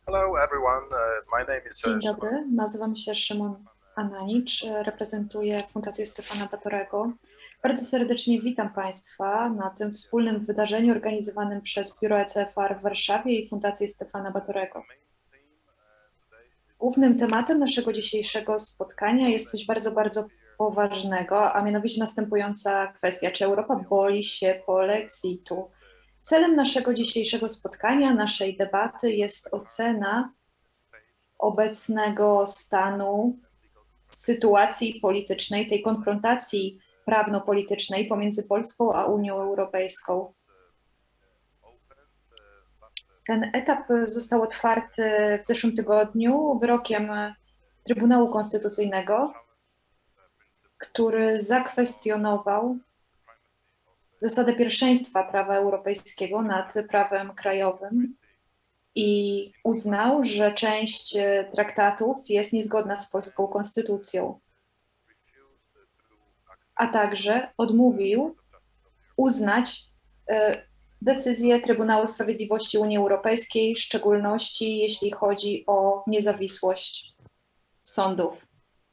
Hello everyone, my name is Dzień Szymon. dobry, nazywam się Szymon Ananicz, reprezentuję Fundację Stefana Batorego. Bardzo serdecznie witam Państwa na tym wspólnym wydarzeniu organizowanym przez Biuro ECFR w Warszawie i Fundację Stefana Batorego. Głównym tematem naszego dzisiejszego spotkania jest coś bardzo poważnego, a mianowicie następująca kwestia: czy Europa boi się polexitu? Celem naszego dzisiejszego spotkania, naszej debaty jest ocena obecnego stanu sytuacji politycznej, tej konfrontacji prawno-politycznej pomiędzy Polską a Unią Europejską. Ten etap został otwarty w zeszłym tygodniu wyrokiem Trybunału Konstytucyjnego, który zakwestionował zasadę pierwszeństwa prawa europejskiego nad prawem krajowym i uznał, że część traktatów jest niezgodna z polską konstytucją, a także odmówił uznać decyzję Trybunału Sprawiedliwości Unii Europejskiej, w szczególności jeśli chodzi o niezawisłość sądów.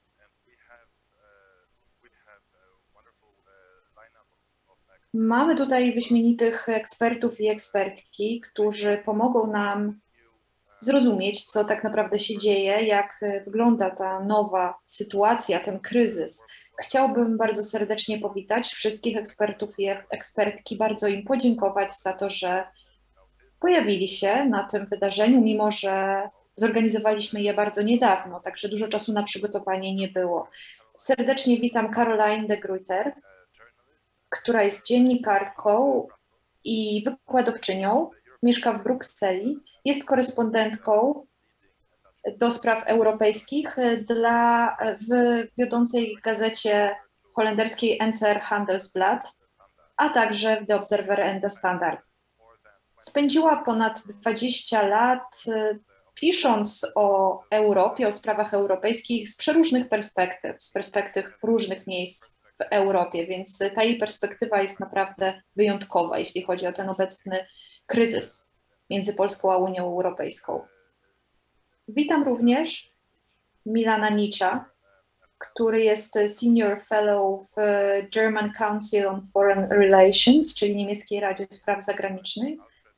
Mamy tutaj wyśmienitych ekspertów i ekspertki, którzy pomogą nam zrozumieć, co tak naprawdę się dzieje, jak wygląda ta nowa sytuacja, ten kryzys. Chciałbym bardzo serdecznie powitać wszystkich ekspertów i ekspertki, bardzo im podziękować za to, że pojawili się na tym wydarzeniu, mimo że zorganizowaliśmy je bardzo niedawno, także dużo czasu na przygotowanie nie było. Serdecznie witam Caroline de Gruyter, która jest dziennikarką i wykładowczynią, mieszka w Brukseli, jest korespondentką do spraw europejskich w wiodącej gazecie holenderskiej NCR Handelsblad, a także w The Observer and The Standard. Spędziła ponad 20 lat pisząc o Europie, o sprawach europejskich z przeróżnych perspektyw, z perspektyw różnych miejsc w Europie, więc ta jej perspektywa jest naprawdę wyjątkowa, jeśli chodzi o ten obecny kryzys między Polską a Unią Europejską. Witam również Milana Nicza, który jest Senior Fellow w German Council on Foreign Relations, czyli niemieckiej Radzie Spraw Zagranicznych.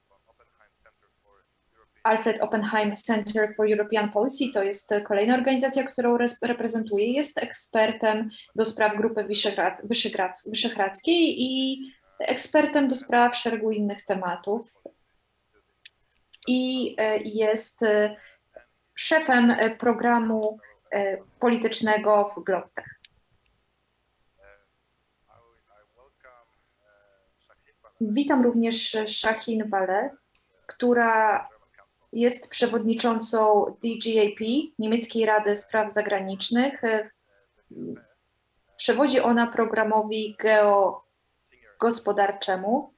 Alfred Oppenheim Center for European Policy to jest kolejna organizacja, którą reprezentuje. Jest ekspertem do spraw Grupy Wyszehradzkiej i ekspertem do spraw szeregu innych tematów. I jest szefem programu politycznego w Glotte. Witam również Shahin Valeh, która jest przewodniczącą DGAP, Niemieckiej Rady Spraw Zagranicznych. Przewodzi ona programowi geogospodarczemu.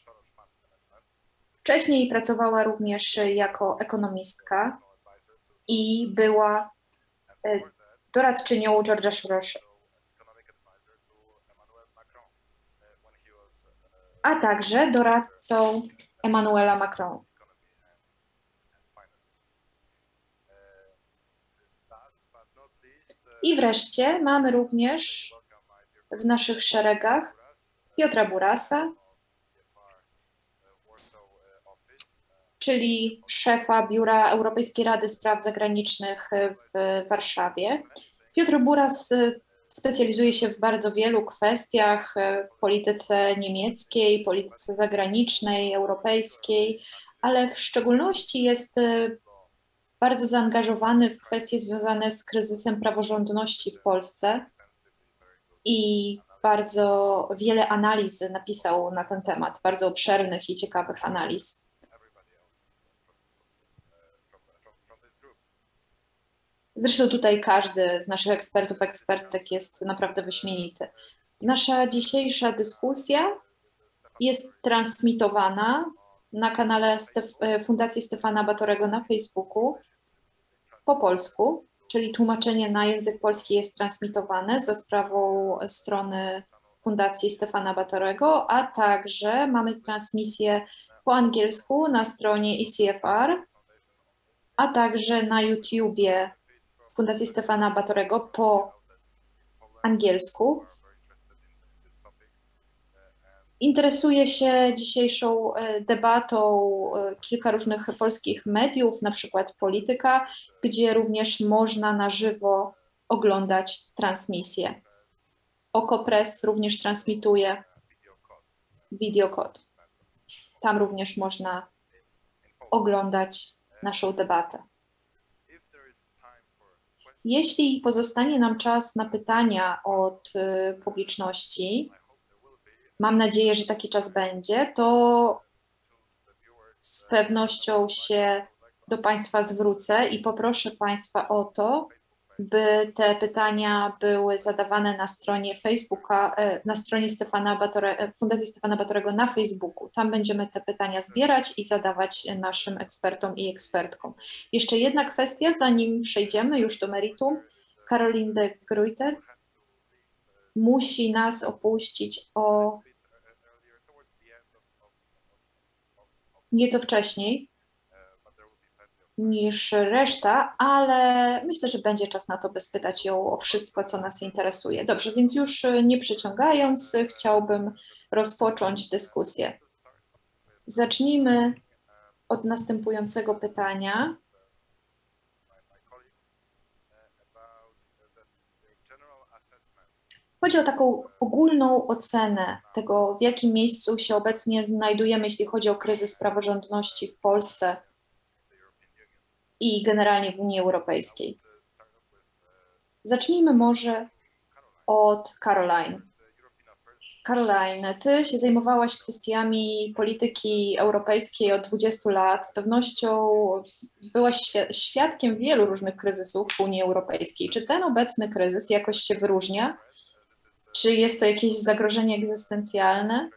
Wcześniej pracowała również jako ekonomistka i była doradczynią George'a Soros'a, a także doradcą Emmanuela Macron. I wreszcie mamy również w naszych szeregach Piotra Burasa, czyli szefa Biura Europejskiej Rady Spraw Zagranicznych w Warszawie. Piotr Buras specjalizuje się w bardzo wielu kwestiach, w polityce niemieckiej, polityce zagranicznej, europejskiej, ale w szczególności jest bardzo zaangażowany w kwestie związane z kryzysem praworządności w Polsce i bardzo wiele analiz napisał na ten temat, bardzo obszernych i ciekawych analiz. Zresztą tutaj każdy z naszych ekspertów, ekspertek jest naprawdę wyśmienity. Nasza dzisiejsza dyskusja jest transmitowana na kanale Fundacji Stefana Batorego na Facebooku po polsku, czyli tłumaczenie na język polski jest transmitowane za sprawą strony Fundacji Stefana Batorego, a także mamy transmisję po angielsku na stronie ECFR, a także na YouTubie Fundacji Stefana Batorego po angielsku. Interesuje się dzisiejszą debatą kilka różnych polskich mediów, na przykład Polityka, gdzie również można na żywo oglądać transmisję. Okopres również transmituje Videokod. Tam również można oglądać naszą debatę. Jeśli pozostanie nam czas na pytania od publiczności, mam nadzieję, że taki czas będzie, to z pewnością się do Państwa zwrócę i poproszę Państwa o to, by te pytania były zadawane na stronie Facebooka, na stronie Fundacji Stefana Batorego na Facebooku. Tam będziemy te pytania zbierać i zadawać naszym ekspertom i ekspertkom. Jeszcze jedna kwestia, zanim przejdziemy już do meritum. Caroline de Gruyter musi nas opuścić o nieco wcześniej niż reszta, ale myślę, że będzie czas na to, by spytać ją o wszystko, co nas interesuje. Dobrze, więc już nie przeciągając, chciałbym rozpocząć dyskusję. Zacznijmy od następującego pytania. Chodzi o taką ogólną ocenę tego, w jakim miejscu się obecnie znajdujemy, jeśli chodzi o kryzys praworządności w Polsce i generalnie w Unii Europejskiej. Zacznijmy może od Caroline. Caroline, ty się zajmowałaś kwestiami polityki europejskiej od 20 lat. Z pewnością byłaś świadkiem wielu różnych kryzysów w Unii Europejskiej. Czy ten obecny kryzys jakoś się wyróżnia? Czy jest to jakieś zagrożenie egzystencjalne?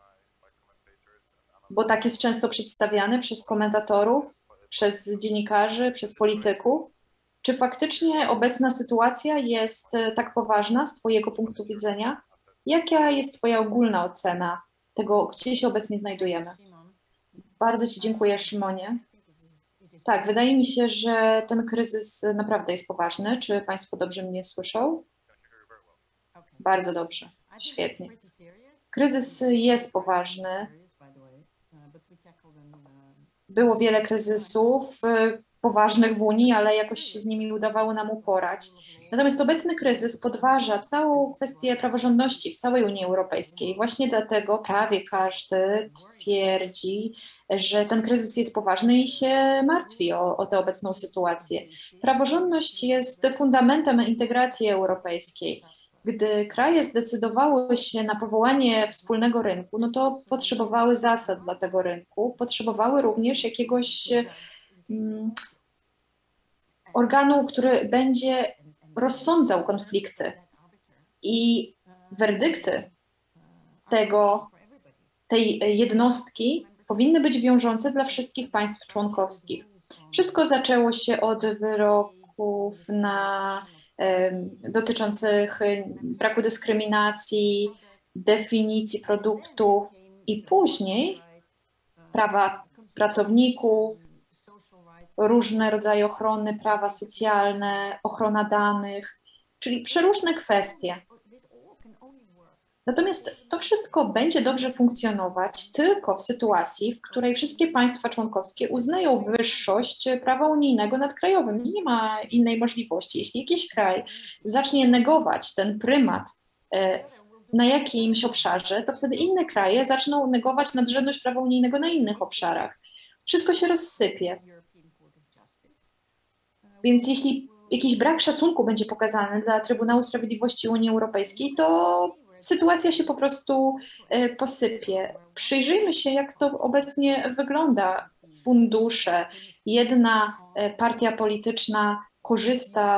Bo tak jest często przedstawiane przez komentatorów, przez dziennikarzy, przez polityków. Czy faktycznie obecna sytuacja jest tak poważna z Twojego punktu widzenia? Jaka jest Twoja ogólna ocena tego, gdzie się obecnie znajdujemy? Bardzo Ci dziękuję, Szymonie. Tak, wydaje mi się, że ten kryzys naprawdę jest poważny. Czy Państwo dobrze mnie słyszą? Bardzo dobrze, świetnie. Kryzys jest poważny. Było wiele kryzysów poważnych w Unii, ale jakoś się z nimi udawało nam uporać. Natomiast obecny kryzys podważa całą kwestię praworządności w całej Unii Europejskiej. Właśnie dlatego prawie każdy twierdzi, że ten kryzys jest poważny i się martwi o tę obecną sytuację. Praworządność jest fundamentem integracji europejskiej. Gdy kraje zdecydowały się na powołanie wspólnego rynku, no to potrzebowały zasad dla tego rynku, potrzebowały również jakiegoś organu, który będzie rozsądzał konflikty i werdykty tej jednostki powinny być wiążące dla wszystkich państw członkowskich. Wszystko zaczęło się od wyroków dotyczących braku dyskryminacji, definicji produktów i później prawa pracowników, różne rodzaje ochrony, prawa socjalne, ochrona danych, czyli przeróżne kwestie. Natomiast to wszystko będzie dobrze funkcjonować tylko w sytuacji, w której wszystkie państwa członkowskie uznają wyższość prawa unijnego nad krajowym. I nie ma innej możliwości. Jeśli jakiś kraj zacznie negować ten prymat na jakimś obszarze, to wtedy inne kraje zaczną negować nadrzędność prawa unijnego na innych obszarach. Wszystko się rozsypie. Więc jeśli jakiś brak szacunku będzie pokazany dla Trybunału Sprawiedliwości Unii Europejskiej, to sytuacja się po prostu posypie. Przyjrzyjmy się, jak to obecnie wygląda. Fundusze. Jedna partia polityczna korzysta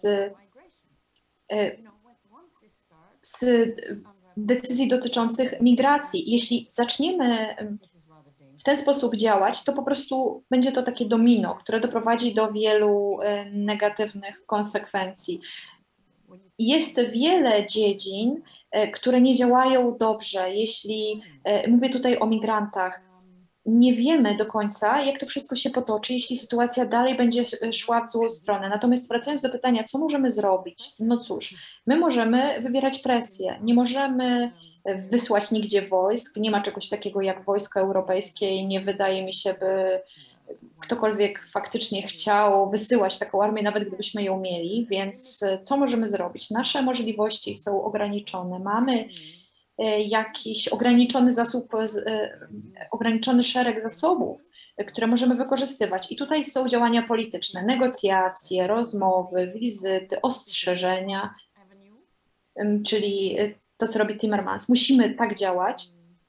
z decyzji dotyczących migracji. Jeśli zaczniemy w ten sposób działać, to po prostu będzie to takie domino, które doprowadzi do wielu negatywnych konsekwencji. Jest wiele dziedzin, które nie działają dobrze. Jeśli mówię tutaj o migrantach, nie wiemy do końca, jak to wszystko się potoczy, jeśli sytuacja dalej będzie szła w złą stronę. Natomiast wracając do pytania, co możemy zrobić? No cóż, my możemy wywierać presję. Nie możemy wysłać nigdzie wojsk. Nie ma czegoś takiego jak wojsko europejskie i nie wydaje mi się, by ktokolwiek faktycznie chciał wysyłać taką armię, nawet gdybyśmy ją mieli. Więc co możemy zrobić? Nasze możliwości są ograniczone. Mamy jakiś ograniczony zasób, ograniczony szereg zasobów, które możemy wykorzystywać. I tutaj są działania polityczne, negocjacje, rozmowy, wizyty, ostrzeżenia, czyli to, co robi Timmermans. Musimy tak działać,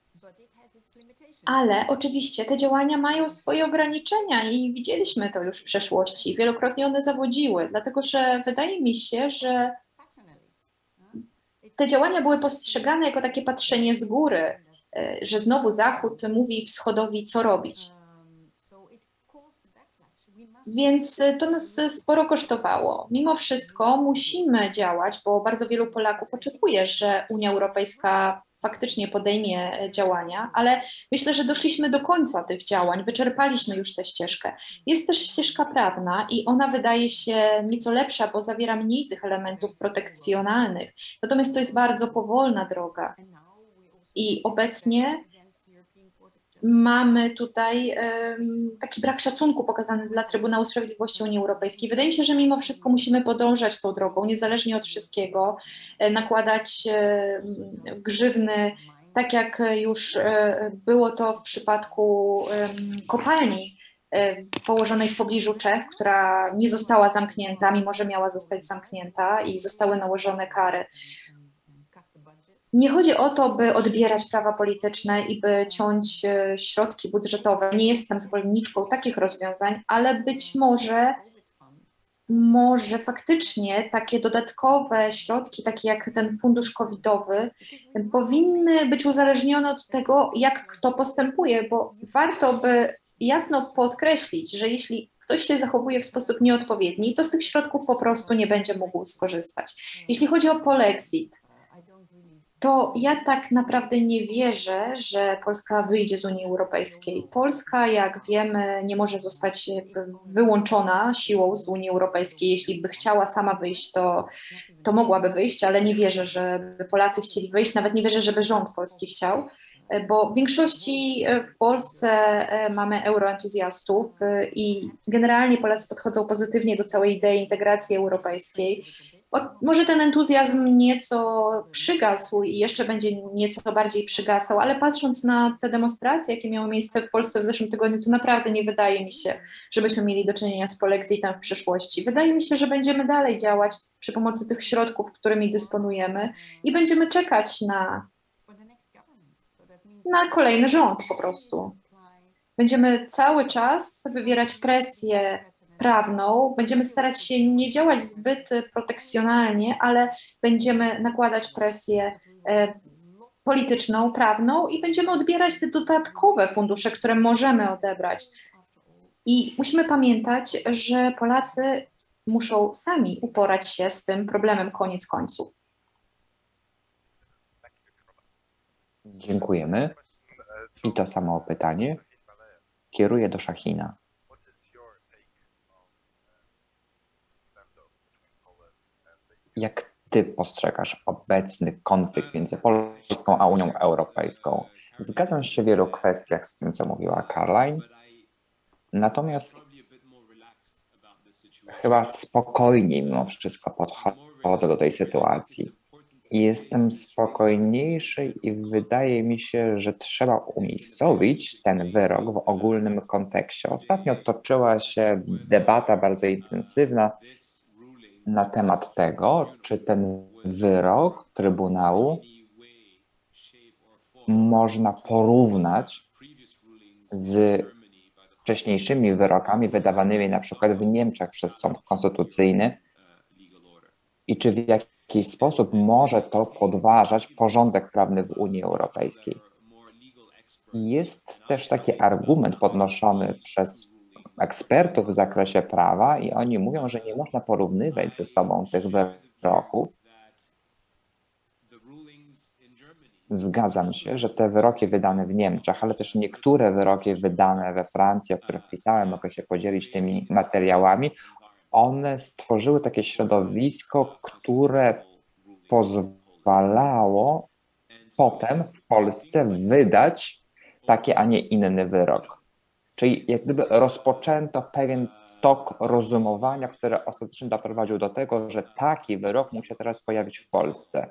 ale oczywiście te działania mają swoje ograniczenia i widzieliśmy to już w przeszłości. Wielokrotnie one zawodziły, dlatego że wydaje mi się, że te działania były postrzegane jako takie patrzenie z góry, że znowu Zachód mówi Wschodowi, co robić. Więc to nas sporo kosztowało. Mimo wszystko musimy działać, bo bardzo wielu Polaków oczekuje, że Unia Europejska faktycznie podejmie działania, ale myślę, że doszliśmy do końca tych działań, wyczerpaliśmy już tę ścieżkę. Jest też ścieżka prawna i ona wydaje się nieco lepsza, bo zawiera mniej tych elementów protekcjonalnych. Natomiast to jest bardzo powolna droga. I obecnie mamy tutaj taki brak szacunku pokazany dla Trybunału Sprawiedliwości Unii Europejskiej. Wydaje mi się, że mimo wszystko musimy podążać tą drogą, niezależnie od wszystkiego, nakładać grzywny, tak jak już było to w przypadku kopalni położonej w pobliżu Czech, która nie została zamknięta, mimo że miała zostać zamknięta i zostały nałożone kary. Nie chodzi o to, by odbierać prawa polityczne i by ciąć środki budżetowe. Nie jestem zwolenniczką takich rozwiązań, ale być może faktycznie takie dodatkowe środki, takie jak ten fundusz covidowy, powinny być uzależnione od tego, jak kto postępuje, bo warto by jasno podkreślić, że jeśli ktoś się zachowuje w sposób nieodpowiedni, to z tych środków po prostu nie będzie mógł skorzystać. Jeśli chodzi o polexit, to ja tak naprawdę nie wierzę, że Polska wyjdzie z Unii Europejskiej. Polska, jak wiemy, nie może zostać wyłączona siłą z Unii Europejskiej. Jeśli by chciała sama wyjść, to mogłaby wyjść, ale nie wierzę, żeby Polacy chcieli wyjść. Nawet nie wierzę, żeby rząd polski chciał, bo w większości w Polsce mamy euroentuzjastów i generalnie Polacy podchodzą pozytywnie do całej idei integracji europejskiej. Może ten entuzjazm nieco przygasł i jeszcze będzie nieco bardziej przygasał, ale patrząc na te demonstracje, jakie miały miejsce w Polsce w zeszłym tygodniu, to naprawdę nie wydaje mi się, żebyśmy mieli do czynienia z polexitem w przyszłości. Wydaje mi się, że będziemy dalej działać przy pomocy tych środków, którymi dysponujemy i będziemy czekać na kolejny rząd po prostu. Będziemy cały czas wywierać presję prawną, będziemy starać się nie działać zbyt protekcjonalnie, ale będziemy nakładać presję polityczną, prawną i będziemy odbierać te dodatkowe fundusze, które możemy odebrać. I musimy pamiętać, że Polacy muszą sami uporać się z tym problemem koniec końców. Dziękujemy. I to samo pytanie kieruję do Shahina. Jak ty postrzegasz obecny konflikt między Polską a Unią Europejską? Zgadzam się w wielu kwestiach z tym, co mówiła Caroline, natomiast chyba spokojniej mimo wszystko podchodzę do tej sytuacji. Jestem spokojniejszy i wydaje mi się, że trzeba umiejscowić ten wyrok w ogólnym kontekście. Ostatnio toczyła się debata bardzo intensywna na temat tego, czy ten wyrok Trybunału można porównać z wcześniejszymi wyrokami wydawanymi na przykład w Niemczech przez Sąd Konstytucyjny i czy w jakiś sposób może to podważać porządek prawny w Unii Europejskiej. Jest też taki argument podnoszony przez ekspertów w zakresie prawa i oni mówią, że nie można porównywać ze sobą tych wyroków, Zgadzam się, że te wyroki wydane w Niemczech, ale też niektóre wyroki wydane we Francji, o których pisałem, mogę się podzielić tymi materiałami, one stworzyły takie środowisko, które pozwalało potem w Polsce wydać taki, a nie inny wyrok. Czyli jak gdyby rozpoczęto pewien tok rozumowania, który ostatecznie doprowadził do tego, że taki wyrok mógł się teraz pojawić w Polsce.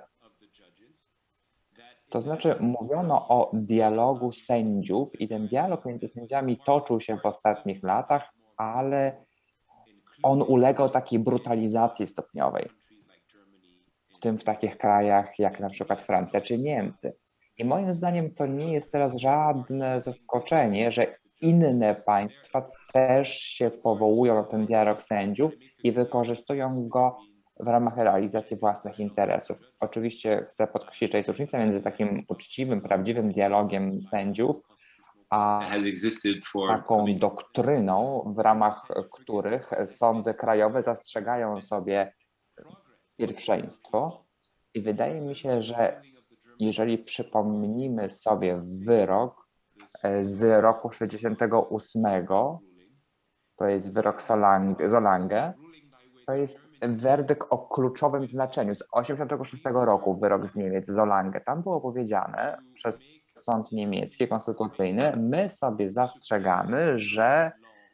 To znaczy mówiono o dialogu sędziów i ten dialog między sędziami toczył się w ostatnich latach, ale on ulegał takiej brutalizacji stopniowej, w tym w takich krajach jak na przykład Francja czy Niemcy. I moim zdaniem to nie jest teraz żadne zaskoczenie, że inne państwa też się powołują na ten dialog sędziów i wykorzystują go w ramach realizacji własnych interesów. Oczywiście chcę podkreślić, że jest różnica między takim uczciwym, prawdziwym dialogiem sędziów, a taką doktryną, w ramach których sądy krajowe zastrzegają sobie pierwszeństwo. I wydaje mi się, że jeżeli przypomnimy sobie wyrok z roku 68, to jest wyrok Solange, to jest werdykt o kluczowym znaczeniu z 86 roku, wyrok z Niemiec, Solange. Tam było powiedziane przez sąd niemiecki konstytucyjny, my sobie zastrzegamy, że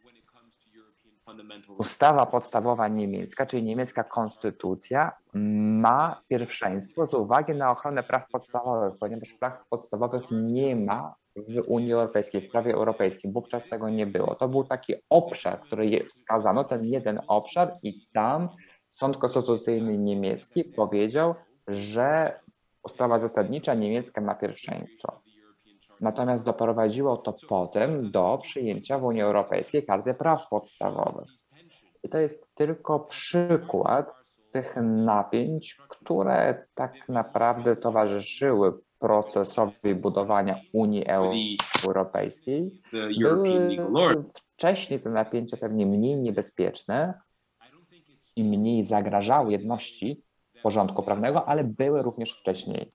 ustawa podstawowa niemiecka, czyli niemiecka konstytucja, ma pierwszeństwo z uwagi na ochronę praw podstawowych, ponieważ praw podstawowych nie ma w Unii Europejskiej, w prawie europejskim. Wówczas tego nie było. To był taki obszar, który wskazano, ten jeden obszar i tam Sąd Konstytucyjny niemiecki powiedział, że ustawa zasadnicza niemiecka ma pierwszeństwo. Natomiast doprowadziło to potem do przyjęcia w Unii Europejskiej Karty Praw Podstawowych. I to jest tylko przykład tych napięć, które tak naprawdę towarzyszyły procesowi budowania Unii Europejskiej. Były wcześniej te napięcia pewnie mniej niebezpieczne i mniej zagrażały jedności porządku prawnego, ale były również wcześniej.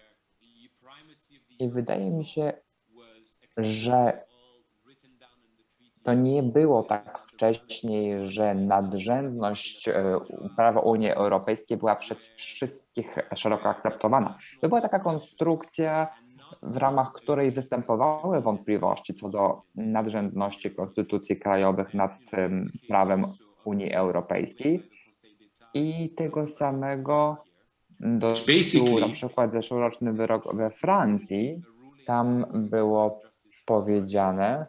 I wydaje mi się, że to nie było tak wcześniej, że nadrzędność prawa Unii Europejskiej była przez wszystkich szeroko akceptowana. To była taka konstrukcja, w ramach której występowały wątpliwości co do nadrzędności konstytucji krajowych nad prawem Unii Europejskiej i tego samego dotyczył na przykład zeszłoroczny wyrok we Francji. Tam było powiedziane,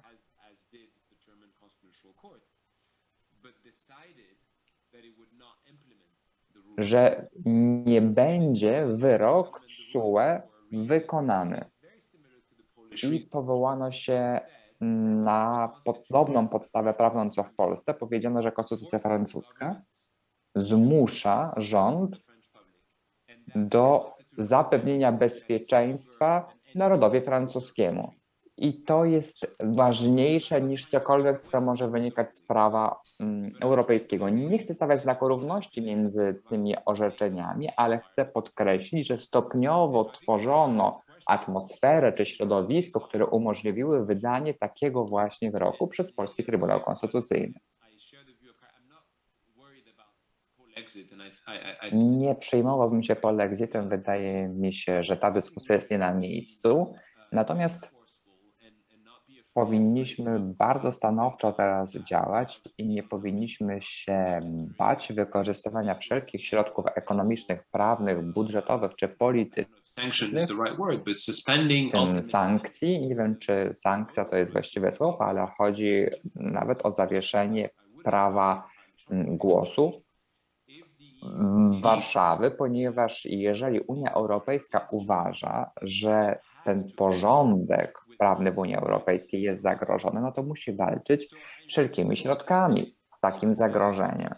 że nie będzie wyrok TSUE wykonany. I powołano się na podobną podstawę prawną co w Polsce. Powiedziano, że konstytucja francuska zmusza rząd do zapewnienia bezpieczeństwa narodowi francuskiemu. I to jest ważniejsze niż cokolwiek, co może wynikać z prawa europejskiego. Nie chcę stawiać znaku równości między tymi orzeczeniami, ale chcę podkreślić, że stopniowo tworzono atmosferę czy środowisko, które umożliwiły wydanie takiego właśnie wyroku przez Polski Trybunał Konstytucyjny. Nie przejmowałbym się polexitem. Wydaje mi się, że ta dyskusja jest nie na miejscu. Natomiast powinniśmy bardzo stanowczo teraz działać i nie powinniśmy się bać wykorzystywania wszelkich środków ekonomicznych, prawnych, budżetowych czy politycznych, sankcji. Nie wiem, czy sankcja to jest właściwe słowo, ale chodzi nawet o zawieszenie prawa głosu Warszawy, ponieważ jeżeli Unia Europejska uważa, że ten porządek prawny w Unii Europejskiej jest zagrożony, no to musi walczyć wszelkimi środkami z takim zagrożeniem.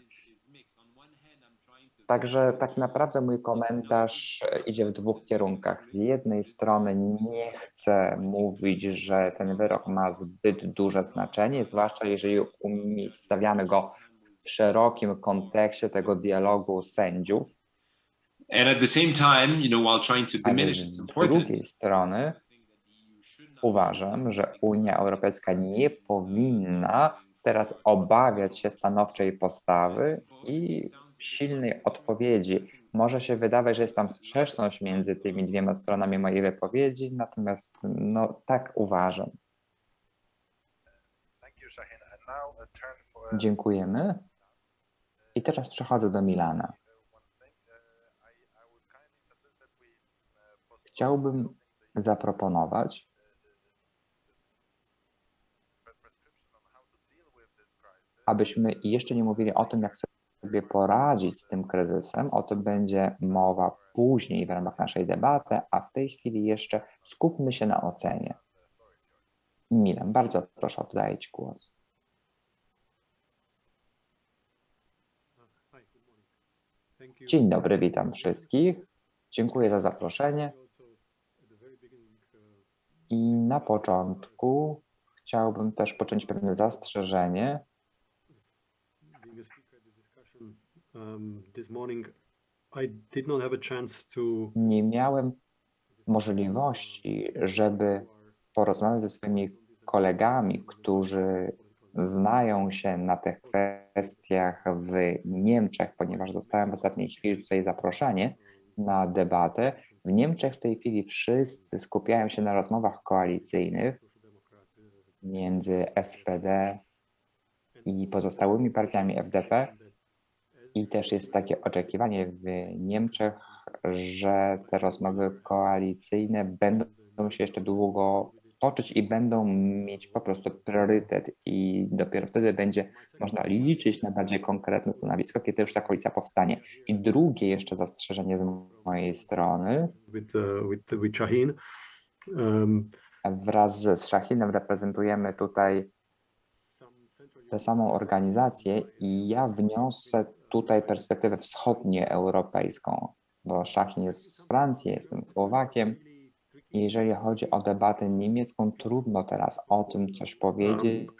Także tak naprawdę mój komentarz idzie w dwóch kierunkach. Z jednej strony nie chcę mówić, że ten wyrok ma zbyt duże znaczenie, zwłaszcza jeżeli umiejscawiamy go w szerokim kontekście tego dialogu sędziów. And at the same time, while trying to Ale diminish its z importance, drugiej strony uważam, że Unia Europejska nie powinna teraz obawiać się stanowczej postawy i silnej odpowiedzi. Może się wydawać, że jest tam sprzeczność między tymi dwiema stronami mojej wypowiedzi, natomiast tak uważam. Dziękujemy. I teraz przechodzę do Milana. Chciałbym zaproponować, abyśmy jeszcze nie mówili o tym, jak sobie poradzić z tym kryzysem. O tym będzie mowa później w ramach naszej debaty, a w tej chwili jeszcze skupmy się na ocenie. Milan, bardzo proszę, oddaję Ci głos. Dzień dobry, witam wszystkich. Dziękuję za zaproszenie. I na początku chciałbym też począć pewne zastrzeżenie. Nie miałem możliwości, żeby porozmawiać ze swoimi kolegami, którzy znają się na tych kwestiach w Niemczech, ponieważ dostałem w ostatniej chwili tutaj zaproszenie na debatę. W Niemczech w tej chwili wszyscy skupiają się na rozmowach koalicyjnych między SPD i pozostałymi partiami FDP i też jest takie oczekiwanie w Niemczech, że te rozmowy koalicyjne będą się jeszcze długo toczyć i będą mieć po prostu priorytet i dopiero wtedy będzie można liczyć na bardziej konkretne stanowisko, kiedy już ta koalicja powstanie. I drugie jeszcze zastrzeżenie z mojej strony. With Shahin. Wraz z Shahinem reprezentujemy tutaj tę samą organizację i ja wniosę tutaj perspektywę wschodnioeuropejską, bo Shahin jest z Francji, jestem Słowakiem. I jeżeli chodzi o debatę niemiecką, trudno teraz o tym coś powiedzieć.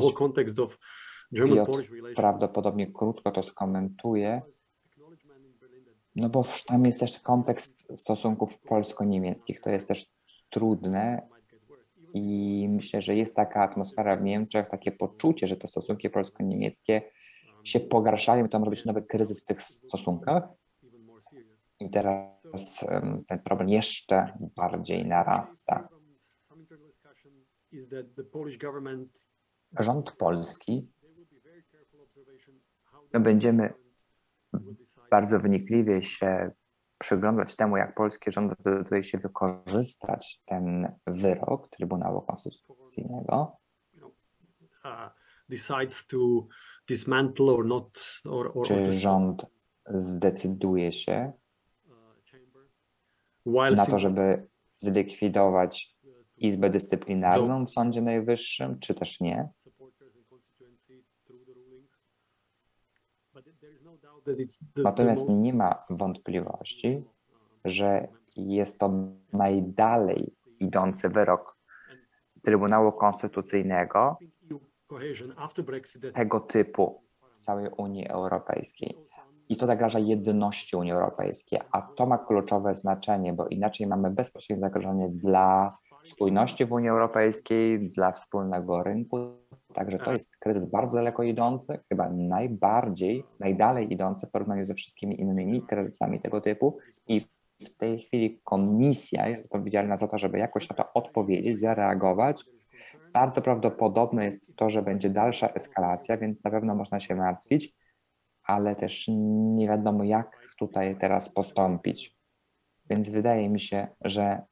Piotr prawdopodobnie krótko to skomentuje, no bo tam jest też kontekst stosunków polsko-niemieckich. To jest też trudne i myślę, że jest taka atmosfera w Niemczech, takie poczucie, że te stosunki polsko-niemieckie się pogarszają, to może być nowy kryzys w tych stosunkach. I teraz ten problem jeszcze bardziej narasta. Rząd polski, będziemy bardzo wynikliwie się przyglądać temu, jak polski rząd zdecyduje się wykorzystać ten wyrok Trybunału Konstytucyjnego. Czy rząd zdecyduje się na to, żeby zlikwidować Izbę Dyscyplinarną w Sądzie Najwyższym, czy też nie? Natomiast nie ma wątpliwości, że jest to najdalej idący wyrok Trybunału Konstytucyjnego tego typu w całej Unii Europejskiej. I to zagraża jedności Unii Europejskiej, a to ma kluczowe znaczenie, bo inaczej mamy bezpośrednie zagrożenie dla spójności w Unii Europejskiej, dla wspólnego rynku. Także to jest kryzys bardzo daleko idący, chyba najdalej idący w porównaniu ze wszystkimi innymi kryzysami tego typu. I w tej chwili Komisja jest odpowiedzialna za to, żeby jakoś na to odpowiedzieć, zareagować. Bardzo prawdopodobne jest to, że będzie dalsza eskalacja, więc na pewno można się martwić, ale też nie wiadomo, jak tutaj teraz postąpić. Więc wydaje mi się, że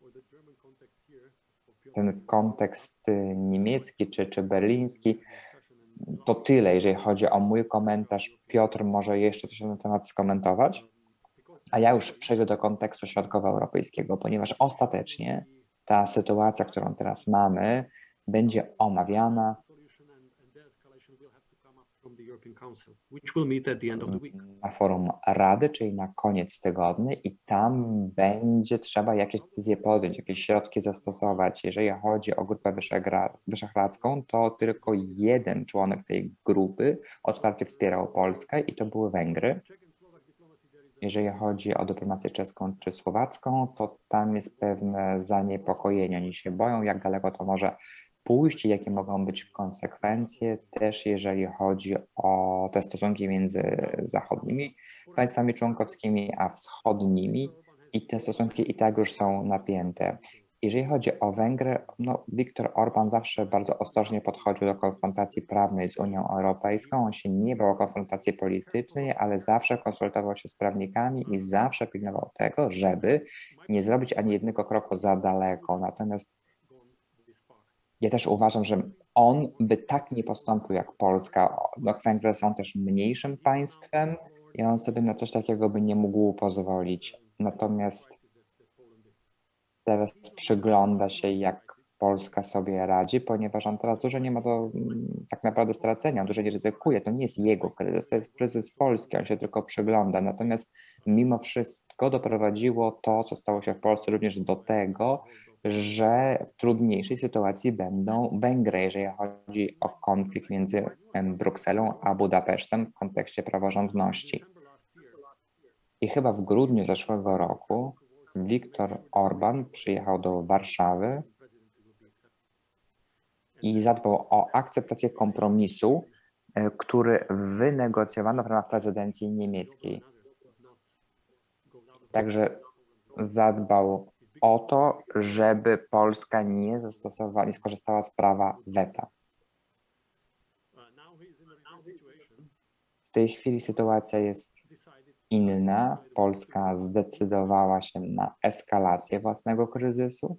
ten kontekst niemiecki czy berliński to tyle, jeżeli chodzi o mój komentarz. Piotr może jeszcze coś na ten temat skomentować, a ja już przejdę do kontekstu środkowoeuropejskiego, ponieważ ostatecznie ta sytuacja, którą teraz mamy, będzie omawiana na forum Rady, czyli na koniec tygodnia i tam będzie trzeba jakieś decyzje podjąć, jakieś środki zastosować. Jeżeli chodzi o Grupę Wyszehradzką, to tylko jeden członek tej grupy otwarcie wspierał Polskę i to były Węgry. Jeżeli chodzi o dyplomację czeską czy słowacką, to tam jest pewne zaniepokojenie. Oni się boją, jak daleko to może pójść i jakie mogą być konsekwencje, też jeżeli chodzi o te stosunki między zachodnimi państwami członkowskimi a wschodnimi. I te stosunki i tak już są napięte. Jeżeli chodzi o Węgry, no, Viktor Orbán zawsze bardzo ostrożnie podchodził do konfrontacji prawnej z Unią Europejską. On się nie bał konfrontacji politycznej, ale zawsze konsultował się z prawnikami i zawsze pilnował tego, żeby nie zrobić ani jednego kroku za daleko. Natomiast ja też uważam, że on by tak nie postąpił jak Polska. No, Węgry są też mniejszym państwem i on sobie na coś takiego by nie mógł pozwolić. Natomiast teraz przygląda się, jak Polska sobie radzi, ponieważ on teraz dużo nie ma do tak naprawdę stracenia, on dużo nie ryzykuje. To nie jest jego kryzys, to jest kryzys Polski, on się tylko przygląda. Natomiast mimo wszystko doprowadziło to, co stało się w Polsce, również do tego, że w trudniejszej sytuacji będą Węgry, jeżeli chodzi o konflikt między Brukselą a Budapesztem w kontekście praworządności. I chyba w grudniu zeszłego roku Viktor Orbán przyjechał do Warszawy i zadbał o akceptację kompromisu, który wynegocjowano w ramach prezydencji niemieckiej. Także zadbał o to, żeby Polska nie skorzystała z prawa weta. W tej chwili sytuacja jest inna. Polska zdecydowała się na eskalację własnego kryzysu.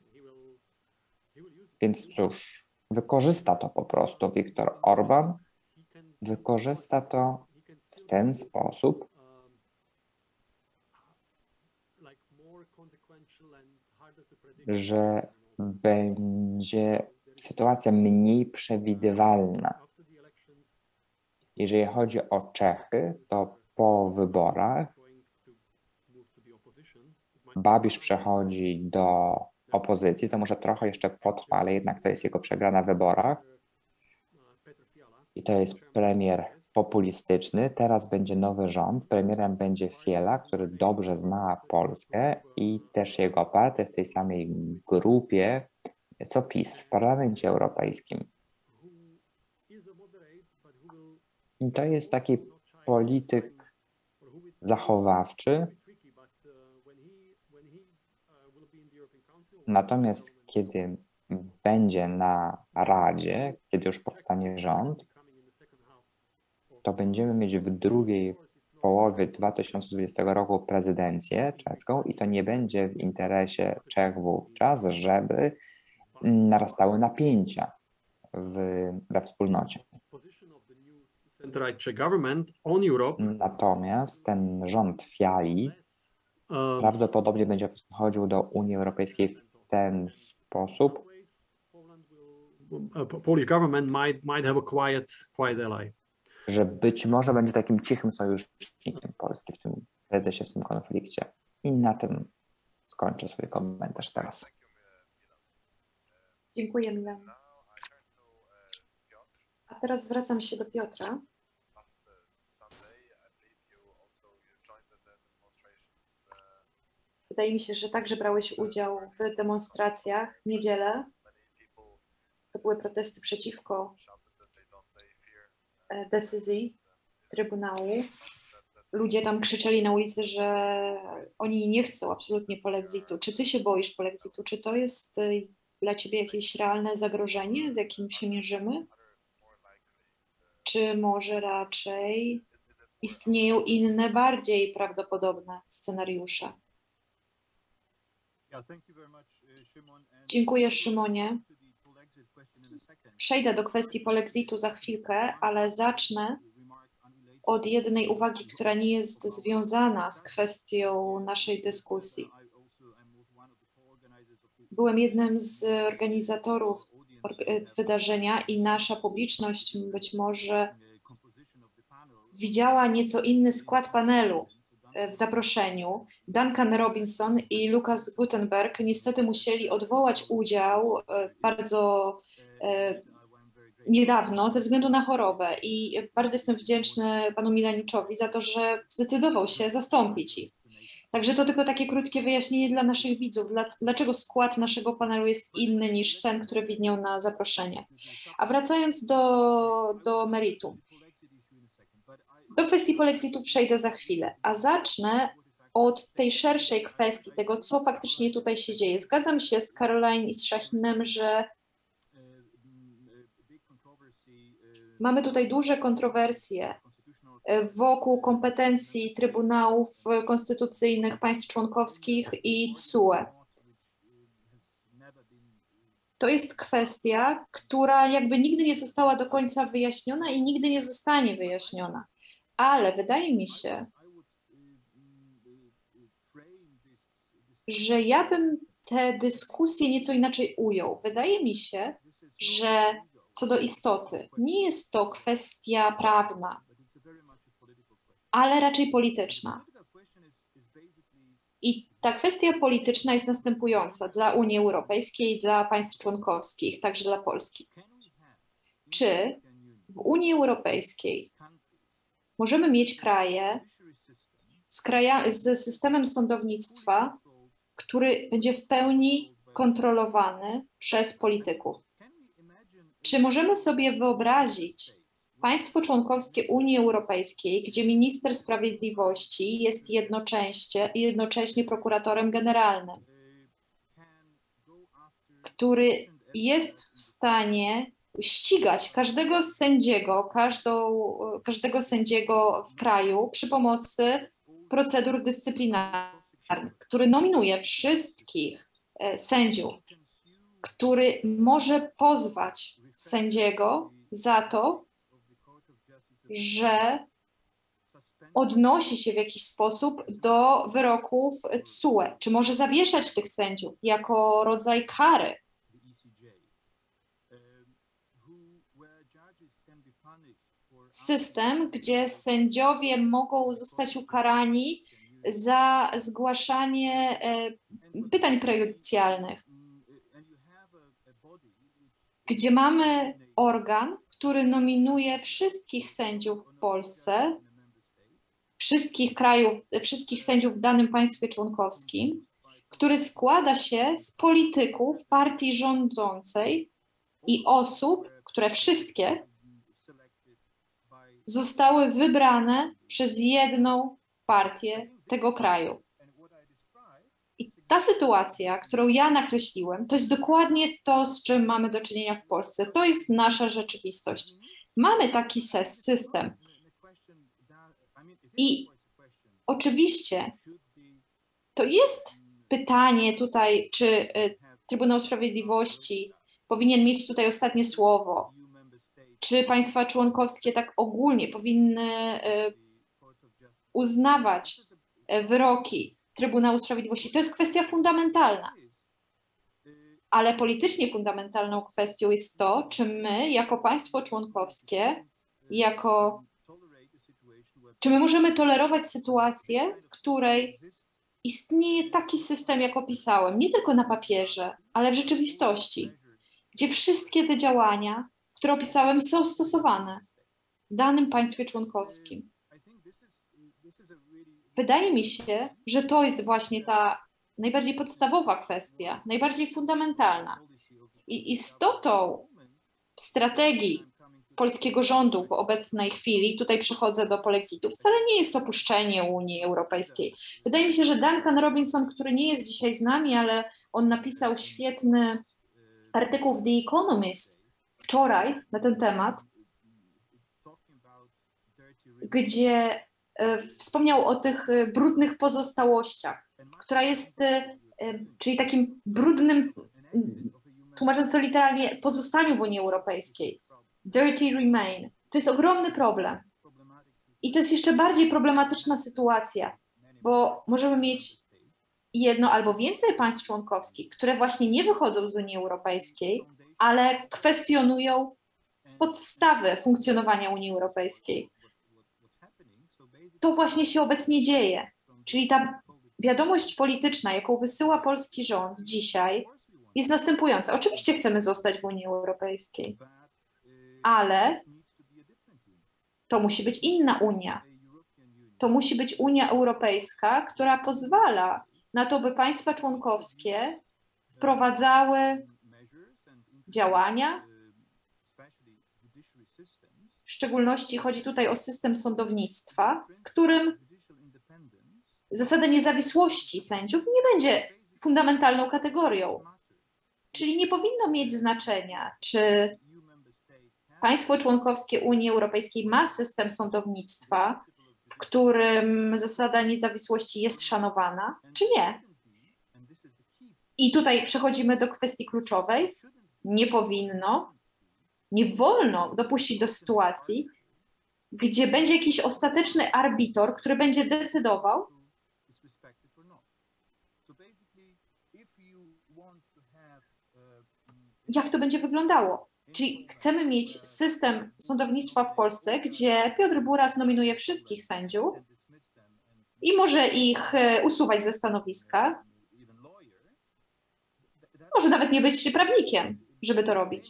Więc cóż, wykorzysta to po prostu Viktor Orbán. Wykorzysta to w ten sposób, że będzie sytuacja mniej przewidywalna. Jeżeli chodzi o Czechy, to po wyborach Babiš przechodzi do opozycji, to może trochę jeszcze potrwa, ale jednak to jest jego przegrana w wyborach. I to jest premier populistyczny. Teraz będzie nowy rząd. Premierem będzie Fiala, który dobrze zna Polskę i też jego partia jest w tej samej grupie co PiS w Parlamencie Europejskim. I to jest taki polityk zachowawczy. Natomiast kiedy będzie na Radzie, kiedy już powstanie rząd, to będziemy mieć w drugiej połowie 2020 roku prezydencję czeską i to nie będzie w interesie Czech wówczas, żeby narastały napięcia we wspólnocie. Natomiast ten rząd Fiali prawdopodobnie będzie podchodził do Unii Europejskiej w ten sposób, Polish government might have a quiet ally. Że być może będzie takim cichym sojusznikiem Polski w tym kryzysie, w tym konflikcie. I na tym skończę swój komentarz teraz. Dziękuję, Milan. A teraz zwracam się do Piotra. Wydaje mi się, że także brałeś udział w demonstracjach w niedzielę. To były protesty przeciwko decyzji Trybunału. Ludzie tam krzyczeli na ulicy, że oni nie chcą absolutnie polexitu. Czy ty się boisz polexitu? Czy to jest dla ciebie jakieś realne zagrożenie, z jakim się mierzymy? Czy może raczej istnieją inne, bardziej prawdopodobne scenariusze? Dziękuję, Szymonie. Przejdę do kwestii polexitu za chwilkę, ale zacznę od jednej uwagi, która nie jest związana z kwestią naszej dyskusji. Byłem jednym z organizatorów wydarzenia i nasza publiczność być może widziała nieco inny skład panelu w zaproszeniu. Duncan Robinson i Lucas Gutenberg niestety musieli odwołać udział bardzo niedawno ze względu na chorobę i bardzo jestem wdzięczny panu Milaniczowi za to, że zdecydował się zastąpić ich. Także to tylko takie krótkie wyjaśnienie dla naszych widzów, dlaczego skład naszego panelu jest inny niż ten, który widniał na zaproszenie. A wracając do meritum. Do kwestii polexitu przejdę za chwilę, a zacznę od tej szerszej kwestii, tego, co faktycznie tutaj się dzieje. Zgadzam się z Caroline i z Shahinem, że mamy tutaj duże kontrowersje wokół kompetencji Trybunałów Konstytucyjnych państw członkowskich i TSUE. To jest kwestia, która jakby nigdy nie została do końca wyjaśniona i nigdy nie zostanie wyjaśniona. Ale wydaje mi się, że ja bym tę dyskusję nieco inaczej ujął. Wydaje mi się, że co do istoty, nie jest to kwestia prawna, ale raczej polityczna. I ta kwestia polityczna jest następująca dla Unii Europejskiej, dla państw członkowskich, także dla Polski. Czy w Unii Europejskiej możemy mieć kraje z systemem sądownictwa, który będzie w pełni kontrolowany przez polityków? Czy możemy sobie wyobrazić państwo członkowskie Unii Europejskiej, gdzie minister sprawiedliwości jest jednocześnie prokuratorem generalnym, który jest w stanie ścigać każdego sędziego w kraju przy pomocy procedur dyscyplinarnych, który nominuje wszystkich sędziów, który może pozwać sędziego za to, że odnosi się w jakiś sposób do wyroków TSUE, czy może zawieszać tych sędziów jako rodzaj kary. System, gdzie sędziowie mogą zostać ukarani za zgłaszanie pytań prejudycjalnych, gdzie mamy organ, który nominuje wszystkich sędziów w Polsce, wszystkich sędziów w danym państwie członkowskim, który składa się z polityków partii rządzącej i osób, które wszystkie zostały wybrane przez jedną partię tego kraju. I ta sytuacja, którą ja nakreśliłem, to jest dokładnie to, z czym mamy do czynienia w Polsce. To jest nasza rzeczywistość. Mamy taki system. I oczywiście to jest pytanie tutaj, czy Trybunał Sprawiedliwości powinien mieć tutaj ostatnie słowo, czy państwa członkowskie tak ogólnie powinny uznawać wyroki Trybunału Sprawiedliwości. To jest kwestia fundamentalna. Ale politycznie fundamentalną kwestią jest to, czy my jako państwo członkowskie, czy my możemy tolerować sytuację, w której istnieje taki system, jak opisałem, nie tylko na papierze, ale w rzeczywistości, gdzie wszystkie te działania, które opisałem, są stosowane w danym państwie członkowskim. Wydaje mi się, że to jest właśnie ta najbardziej podstawowa kwestia, najbardziej fundamentalna. I istotą strategii polskiego rządu w obecnej chwili, tutaj przechodzę do polexitu, wcale nie jest opuszczenie Unii Europejskiej. Wydaje mi się, że Duncan Robinson, który nie jest dzisiaj z nami, ale on napisał świetny artykuł w The Economist wczoraj na ten temat, gdzie wspomniał o tych brudnych pozostałościach, która jest, czyli takim brudnym, tłumacząc to literalnie, pozostaniu w Unii Europejskiej. Dirty remain. To jest ogromny problem. I to jest jeszcze bardziej problematyczna sytuacja, bo możemy mieć jedno albo więcej państw członkowskich, które właśnie nie wychodzą z Unii Europejskiej, ale kwestionują podstawy funkcjonowania Unii Europejskiej. To właśnie się obecnie dzieje. Czyli ta wiadomość polityczna, jaką wysyła polski rząd dzisiaj, jest następująca. Oczywiście chcemy zostać w Unii Europejskiej, ale to musi być inna Unia. To musi być Unia Europejska, która pozwala na to, by państwa członkowskie wprowadzały działania. W szczególności chodzi tutaj o system sądownictwa, w którym zasada niezawisłości sędziów nie będzie fundamentalną kategorią. Czyli nie powinno mieć znaczenia, czy państwo członkowskie Unii Europejskiej ma system sądownictwa, w którym zasada niezawisłości jest szanowana, czy nie. I tutaj przechodzimy do kwestii kluczowej. Nie powinno, nie wolno dopuścić do sytuacji, gdzie będzie jakiś ostateczny arbitor, który będzie decydował, jak to będzie wyglądało. Czyli chcemy mieć system sądownictwa w Polsce, gdzie Piotr Buras nominuje wszystkich sędziów i może ich usuwać ze stanowiska. Może nawet nie być prawnikiem, żeby to robić.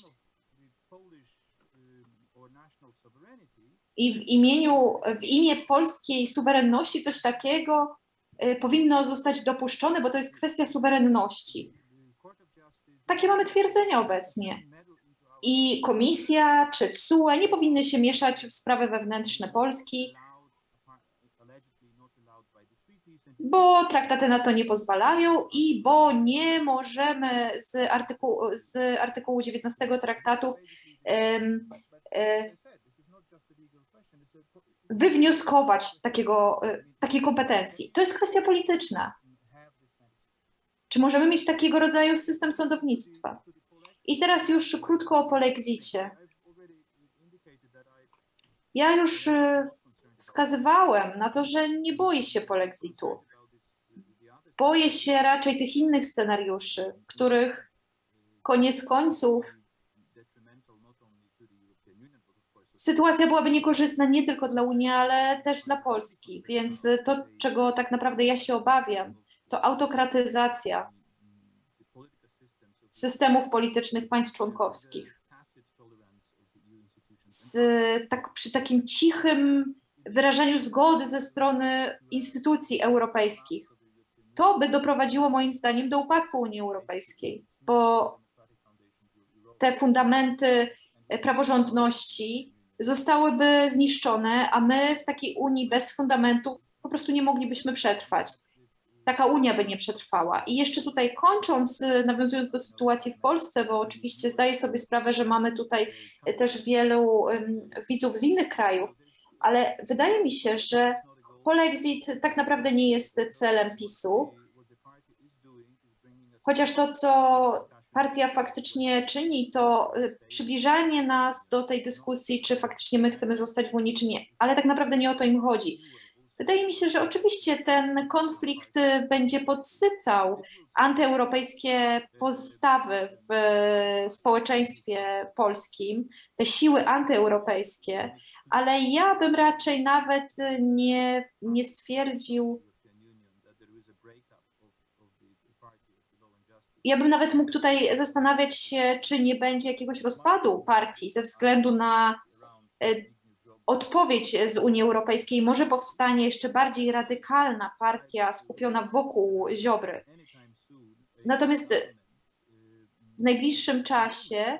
I w imię polskiej suwerenności coś takiego powinno zostać dopuszczone, bo to jest kwestia suwerenności. Takie mamy twierdzenia obecnie. I komisja czy TSUE nie powinny się mieszać w sprawy wewnętrzne Polski, bo traktaty na to nie pozwalają i bo nie możemy z artykułu 19 traktatów wywnioskować takiej kompetencji. To jest kwestia polityczna. Czy możemy mieć takiego rodzaju system sądownictwa? I teraz już krótko o polexicie. Ja już wskazywałem na to, że nie boję się polexitu. Boję się raczej tych innych scenariuszy, w których koniec końców sytuacja byłaby niekorzystna nie tylko dla Unii, ale też dla Polski. Więc to, czego tak naprawdę ja się obawiam, to autokratyzacja systemów politycznych państw członkowskich. Przy takim cichym wyrażaniu zgody ze strony instytucji europejskich. To by doprowadziło moim zdaniem do upadku Unii Europejskiej, bo te fundamenty praworządności zostałyby zniszczone, a my w takiej Unii bez fundamentów po prostu nie moglibyśmy przetrwać. Taka Unia by nie przetrwała. I jeszcze tutaj kończąc, nawiązując do sytuacji w Polsce, bo oczywiście zdaję sobie sprawę, że mamy tutaj też wielu widzów z innych krajów, ale wydaje mi się, że polexit tak naprawdę nie jest celem PiS-u, chociaż to, co partia faktycznie czyni, to przybliżanie nas do tej dyskusji, czy faktycznie my chcemy zostać w Unii, czy nie, ale tak naprawdę nie o to im chodzi. Wydaje mi się, że oczywiście ten konflikt będzie podsycał antyeuropejskie postawy w społeczeństwie polskim, te siły antyeuropejskie, ale ja bym raczej nawet nie stwierdził, ja bym nawet mógł tutaj zastanawiać się, czy nie będzie jakiegoś rozpadu partii ze względu na odpowiedź z Unii Europejskiej. Może powstanie jeszcze bardziej radykalna partia skupiona wokół Ziobry. Natomiast w najbliższym czasie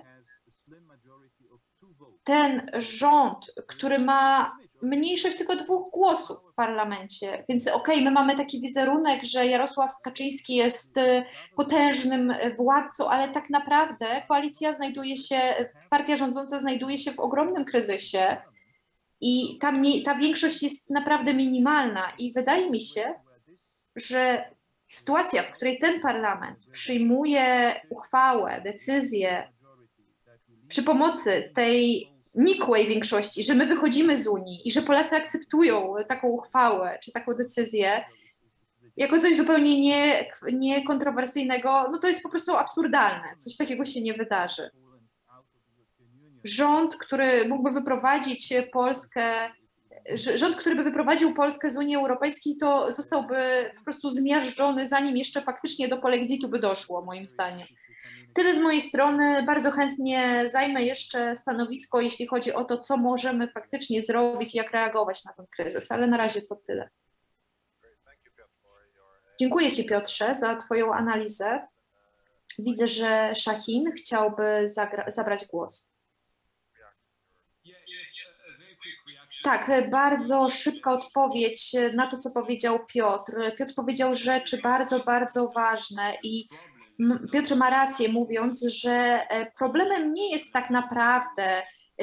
ten rząd, który ma mniejszość tylko 2 głosów w parlamencie, więc my mamy taki wizerunek, że Jarosław Kaczyński jest potężnym władcą, ale tak naprawdę koalicja partia rządząca znajduje się w ogromnym kryzysie i ta większość jest naprawdę minimalna i wydaje mi się, że sytuacja, w której ten parlament przyjmuje uchwałę, decyzję przy pomocy tej nikłej większości, że my wychodzimy z Unii i że Polacy akceptują taką uchwałę czy taką decyzję jako coś zupełnie niekontrowersyjnego, no to jest po prostu absurdalne. Coś takiego się nie wydarzy. Rząd, który mógłby wyprowadzić który by wyprowadził Polskę z Unii Europejskiej, to zostałby po prostu zmiażdżony, zanim jeszcze faktycznie do polexitu by doszło, moim zdaniem. Tyle z mojej strony. Bardzo chętnie zajmę jeszcze stanowisko, jeśli chodzi o to, co możemy faktycznie zrobić i jak reagować na ten kryzys, ale na razie to tyle. Dziękuję Ci, Piotrze, za Twoją analizę. Widzę, że Shahin chciałby zabrać głos. Tak, bardzo szybka odpowiedź na to, co powiedział Piotr. Piotr powiedział rzeczy bardzo, bardzo ważne i Piotr ma rację, mówiąc, że problemem nie jest tak naprawdę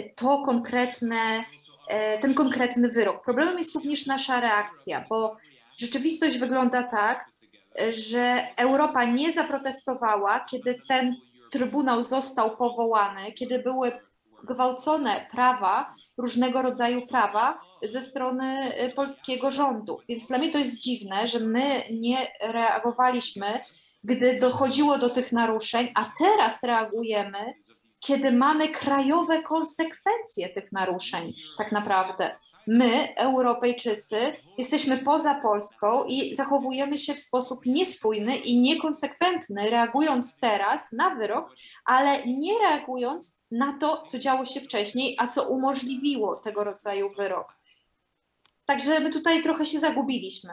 ten konkretny wyrok. Problemem jest również nasza reakcja, bo rzeczywistość wygląda tak, że Europa nie zaprotestowała, kiedy ten trybunał został powołany, kiedy były gwałcone prawa, różnego rodzaju prawa ze strony polskiego rządu. Więc dla mnie to jest dziwne, że my nie reagowaliśmy, gdy dochodziło do tych naruszeń, a teraz reagujemy, kiedy mamy krajowe konsekwencje tych naruszeń tak naprawdę. My, Europejczycy, jesteśmy poza Polską i zachowujemy się w sposób niespójny i niekonsekwentny, reagując teraz na wyrok, ale nie reagując na to, co działo się wcześniej, a co umożliwiło tego rodzaju wyrok. Także my tutaj trochę się zagubiliśmy.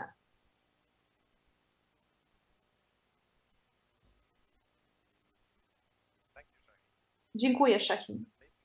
Dziękuję, Shahin.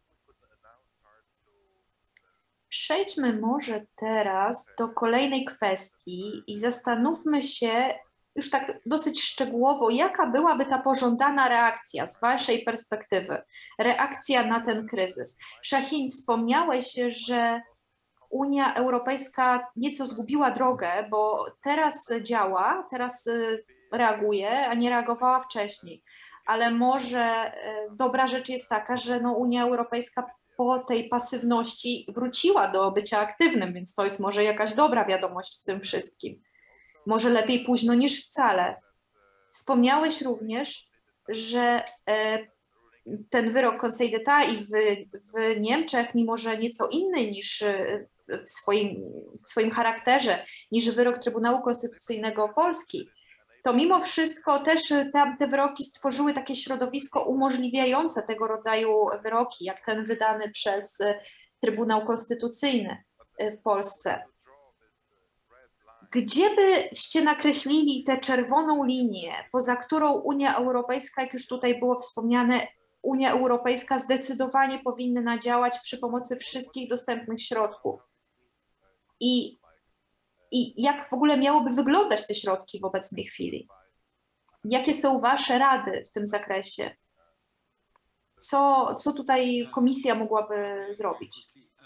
Przejdźmy może teraz do kolejnej kwestii i zastanówmy się już tak dosyć szczegółowo, jaka byłaby ta pożądana reakcja z Waszej perspektywy, reakcja na ten kryzys. Shahin, wspomniałeś, że Unia Europejska nieco zgubiła drogę, bo teraz działa, teraz reaguje, a nie reagowała wcześniej. Ale może dobra rzecz jest taka, że Unia Europejska po tej pasywności wróciła do bycia aktywnym, więc to jest może jakaś dobra wiadomość w tym wszystkim. Może lepiej późno niż wcale. Wspomniałeś również, że ten wyrok Conseil d'État i w Niemczech, mimo że nieco inny niż w swoim charakterze, niż wyrok Trybunału Konstytucyjnego Polski, to mimo wszystko też te wyroki stworzyły takie środowisko umożliwiające tego rodzaju wyroki, jak ten wydany przez Trybunał Konstytucyjny w Polsce. Gdzie byście nakreślili tę czerwoną linię, poza którą Unia Europejska, jak już tutaj było wspomniane, Unia Europejska zdecydowanie powinna działać przy pomocy wszystkich dostępnych środków? I jak w ogóle miałoby wyglądać te środki w obecnej chwili? Jakie są Wasze rady w tym zakresie? Co tutaj Komisja mogłaby zrobić?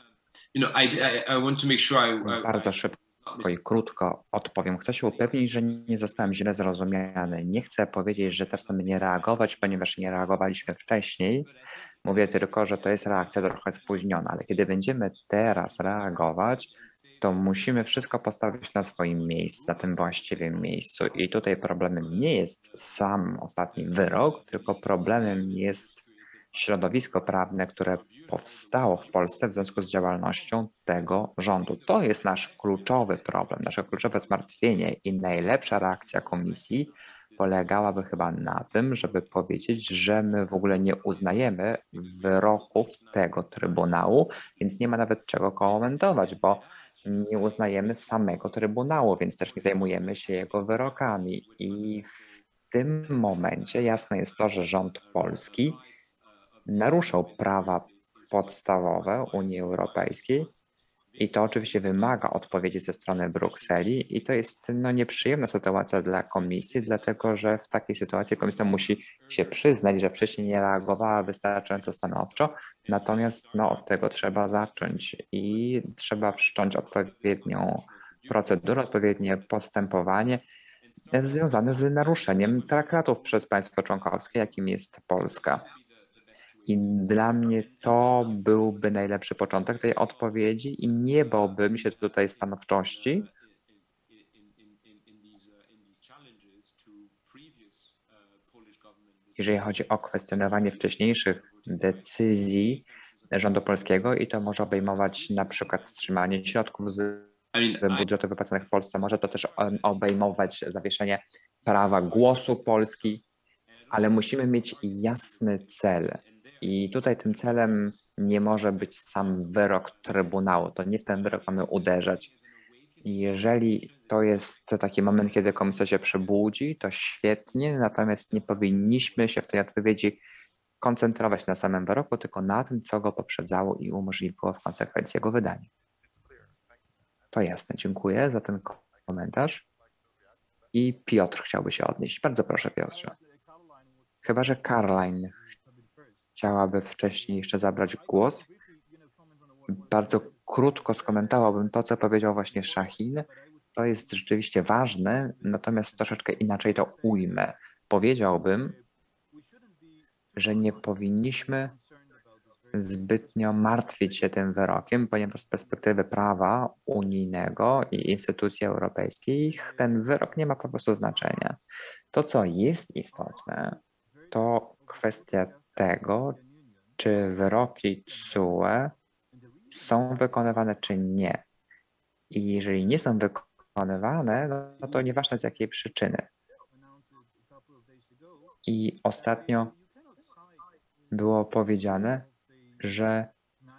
Bardzo szybko i krótko odpowiem. Chcę się upewnić, że nie zostałem źle zrozumiany. Nie chcę powiedzieć, że teraz mamy nie reagować, ponieważ nie reagowaliśmy wcześniej. Mówię tylko, że to jest reakcja trochę spóźniona, ale kiedy będziemy teraz reagować, to musimy wszystko postawić na swoim miejscu, na tym właściwym miejscu. I tutaj problemem nie jest sam ostatni wyrok, tylko problemem jest środowisko prawne, które powstało w Polsce w związku z działalnością tego rządu. To jest nasz kluczowy problem, nasze kluczowe zmartwienie i najlepsza reakcja Komisji polegałaby chyba na tym, żeby powiedzieć, że my w ogóle nie uznajemy wyroków tego Trybunału, więc nie ma nawet czego komentować, bo nie uznajemy samego Trybunału, więc też nie zajmujemy się jego wyrokami. I w tym momencie jasne jest to, że rząd polski naruszał prawa podstawowe Unii Europejskiej i to oczywiście wymaga odpowiedzi ze strony Brukseli i to jest nieprzyjemna sytuacja dla Komisji, dlatego że w takiej sytuacji Komisja musi się przyznać, że wcześniej nie reagowała wystarczająco stanowczo, natomiast od tego trzeba zacząć i trzeba wszcząć odpowiednią procedurę, odpowiednie postępowanie związane z naruszeniem traktatów przez państwo członkowskie, jakim jest Polska. I dla mnie to byłby najlepszy początek tej odpowiedzi i nie bałbym się tutaj stanowczości. Jeżeli chodzi o kwestionowanie wcześniejszych decyzji rządu polskiego i to może obejmować na przykład wstrzymanie środków z budżetu wypłaconych w Polsce, może to też obejmować zawieszenie prawa głosu Polski. ale musimy mieć jasny cel. I tutaj tym celem nie może być sam wyrok Trybunału. To nie w ten wyrok mamy uderzać. Jeżeli to jest taki moment, kiedy komisja się przebudzi, to świetnie, natomiast nie powinniśmy się w tej odpowiedzi koncentrować na samym wyroku, tylko na tym, co go poprzedzało i umożliwiło w konsekwencji jego wydanie. To jasne, dziękuję za ten komentarz. I Piotr chciałby się odnieść. Bardzo proszę, Piotrze. Chyba że Caroline chciałaby wcześniej jeszcze zabrać głos. Bardzo krótko skomentowałbym to, co powiedział właśnie Shahin. To jest rzeczywiście ważne, natomiast troszeczkę inaczej to ujmę. Powiedziałbym, że nie powinniśmy zbytnio martwić się tym wyrokiem, ponieważ z perspektywy prawa unijnego i instytucji europejskich ten wyrok nie ma po prostu znaczenia. To, co jest istotne, to kwestia tego, czy wyroki TSUE są wykonywane, czy nie. I jeżeli nie są wykonywane, no to nieważne z jakiej przyczyny. I ostatnio było powiedziane, że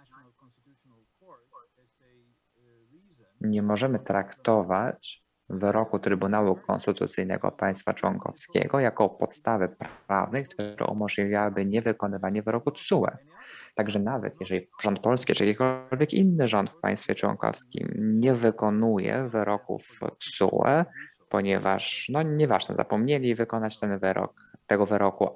nie możemy traktować wyroku Trybunału Konstytucyjnego państwa członkowskiego jako podstawy prawnej, która umożliwiałaby niewykonywanie wyroku TSUE. Także nawet jeżeli rząd polski czy jakikolwiek inny rząd w państwie członkowskim nie wykonuje wyroków TSUE, ponieważ, no nieważne, zapomnieli wykonać tego wyroku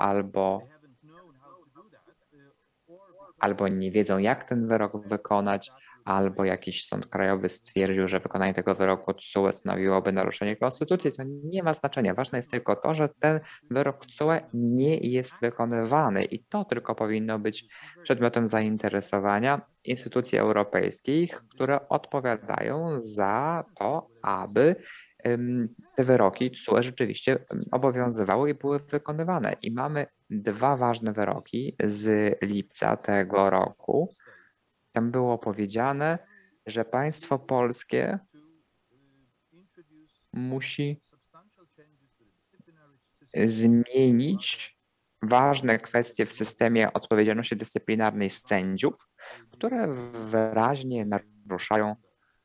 albo nie wiedzą, jak ten wyrok wykonać, albo jakiś sąd krajowy stwierdził, że wykonanie tego wyroku TSUE stanowiłoby naruszenie konstytucji, to nie ma znaczenia. Ważne jest tylko to, że ten wyrok TSUE nie jest wykonywany i to tylko powinno być przedmiotem zainteresowania instytucji europejskich, które odpowiadają za to, aby te wyroki TSUE rzeczywiście obowiązywały i były wykonywane. I mamy dwa ważne wyroki z lipca tego roku. Tam było powiedziane, że państwo polskie musi zmienić ważne kwestie w systemie odpowiedzialności dyscyplinarnej sędziów, które wyraźnie naruszają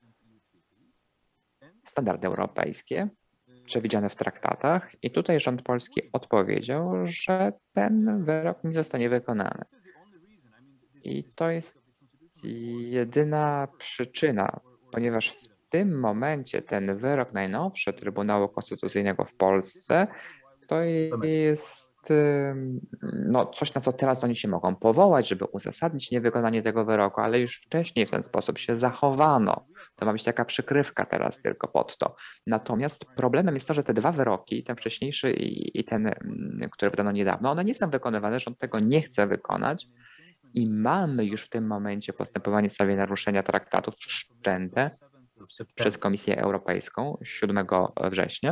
standardy europejskie przewidziane w traktatach. I tutaj rząd polski odpowiedział, że ten wyrok nie zostanie wykonany. I to jest jedyna przyczyna, ponieważ w tym momencie ten wyrok najnowszy Trybunału Konstytucyjnego w Polsce to jest coś, na co teraz oni się mogą powołać, żeby uzasadnić niewykonanie tego wyroku, ale już wcześniej w ten sposób się zachowano. To ma być taka przykrywka teraz tylko pod to. Natomiast problemem jest to, że te dwa wyroki, ten wcześniejszy i ten, który wydano niedawno, one nie są wykonywane, rząd tego nie chce wykonać. I mamy już w tym momencie postępowanie w sprawie naruszenia traktatów wszczęte przez Komisję Europejską 7 września,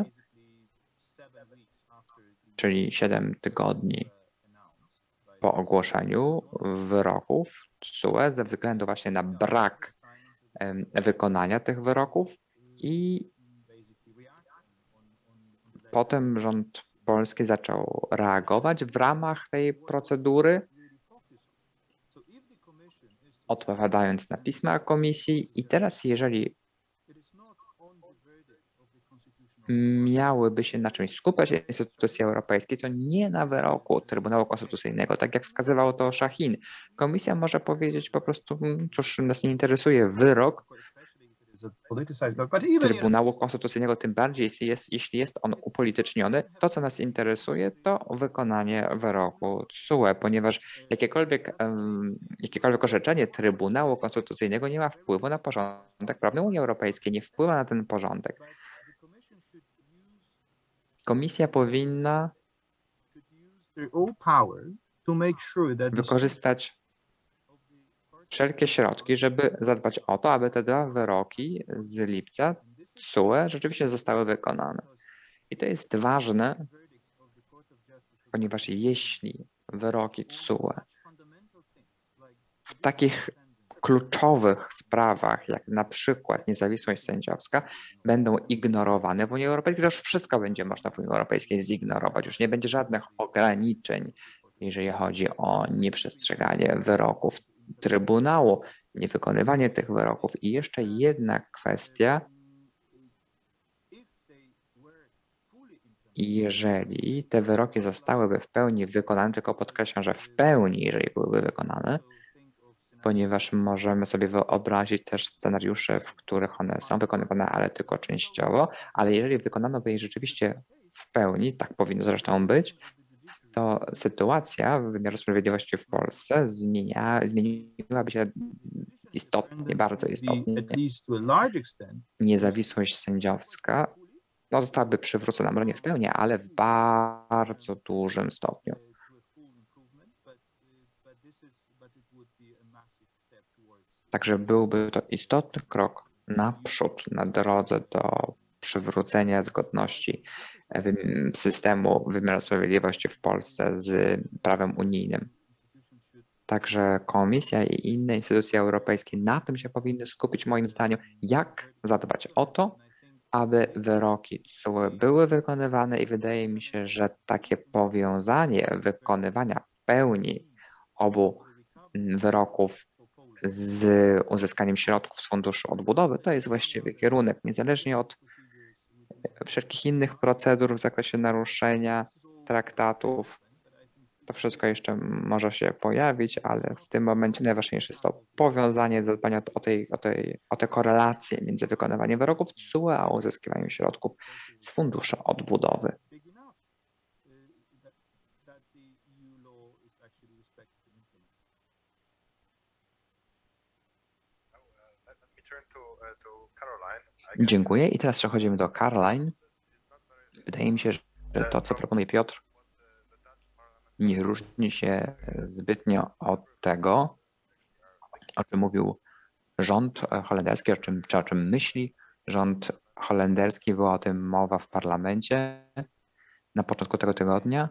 czyli 7 tygodni po ogłoszeniu wyroków TSUE ze względu właśnie na brak wykonania tych wyroków i potem rząd polski zaczął reagować w ramach tej procedury, odpowiadając na pisma komisji. I teraz, jeżeli miałyby się na czymś skupiać instytucje europejskie, to nie na wyroku Trybunału Konstytucyjnego, tak jak wskazywał to Shahin. Komisja może powiedzieć po prostu, cóż, nas nie interesuje wyrok Trybunału Konstytucyjnego, tym bardziej jeśli jest on upolityczniony. To, co nas interesuje, to wykonanie wyroku TSUE, ponieważ jakiekolwiek orzeczenie Trybunału Konstytucyjnego nie ma wpływu na porządek prawny Unii Europejskiej, nie wpływa na ten porządek. Komisja powinna wykorzystać wszelkie środki, żeby zadbać o to, aby te dwa wyroki z lipca TSUE rzeczywiście zostały wykonane. I to jest ważne, ponieważ jeśli wyroki TSUE w takich kluczowych sprawach, jak na przykład niezawisłość sędziowska, będą ignorowane w Unii Europejskiej, to już wszystko będzie można w Unii Europejskiej zignorować. Już nie będzie żadnych ograniczeń, jeżeli chodzi o nieprzestrzeganie wyroków Trybunału, niewykonywanie tych wyroków. I jeszcze jedna kwestia. Jeżeli te wyroki zostałyby w pełni wykonane, tylko podkreślam, że w pełni, jeżeli byłyby wykonane, ponieważ możemy sobie wyobrazić też scenariusze, w których one są wykonywane, ale tylko częściowo, ale jeżeli wykonano by je rzeczywiście w pełni, tak powinno zresztą być, to sytuacja wymiaru sprawiedliwości w Polsce zmieniłaby się istotnie, bardzo istotnie. Niezawisłość sędziowska zostałaby przywrócona, może nie w pełni, ale w bardzo dużym stopniu. Także byłby to istotny krok naprzód na drodze do przywrócenia zgodności systemu wymiaru sprawiedliwości w Polsce z prawem unijnym. Także Komisja i inne instytucje europejskie na tym się powinny skupić, moim zdaniem, jak zadbać o to, aby wyroki TSUE były wykonywane i wydaje mi się, że takie powiązanie wykonywania w pełni obu wyroków z uzyskaniem środków z Funduszu Odbudowy to jest właściwy kierunek, niezależnie od wszelkich innych procedur w zakresie naruszenia traktatów. To wszystko jeszcze może się pojawić, ale w tym momencie najważniejsze jest to powiązanie, zadbanie o te korelacje między wykonywaniem wyroków TSUE a uzyskiwaniem środków z Funduszu Odbudowy. Dziękuję i teraz przechodzimy do Caroline. Wydaje mi się, że to, co proponuje Piotr, nie różni się zbytnio od tego, o czym mówił rząd holenderski, o czym myśli rząd holenderski. Była o tym mowa w parlamencie na początku tego tygodnia.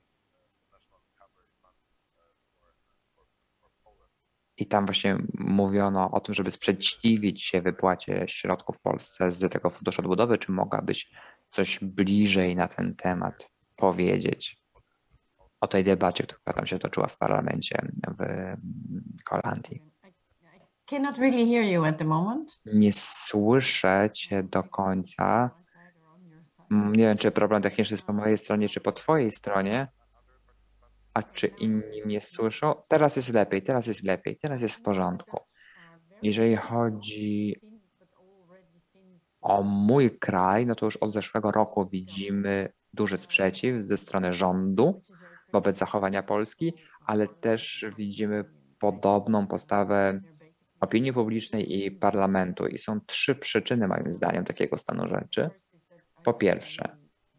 I tam właśnie mówiono o tym, żeby sprzeciwić się wypłacie środków w Polsce z tego Funduszu Odbudowy. Czy mogłabyś coś bliżej na ten temat powiedzieć o tej debacie, która tam się toczyła w parlamencie w Holandii? Nie słyszę cię do końca. Nie wiem, czy problem techniczny jest po mojej stronie, czy po twojej stronie. A czy inni mnie słyszą? Teraz jest lepiej, teraz jest w porządku. Jeżeli chodzi o mój kraj, no to już od zeszłego roku widzimy duży sprzeciw ze strony rządu wobec zachowania Polski, ale też widzimy podobną postawę opinii publicznej i parlamentu. I są trzy przyczyny, moim zdaniem, takiego stanu rzeczy. Po pierwsze,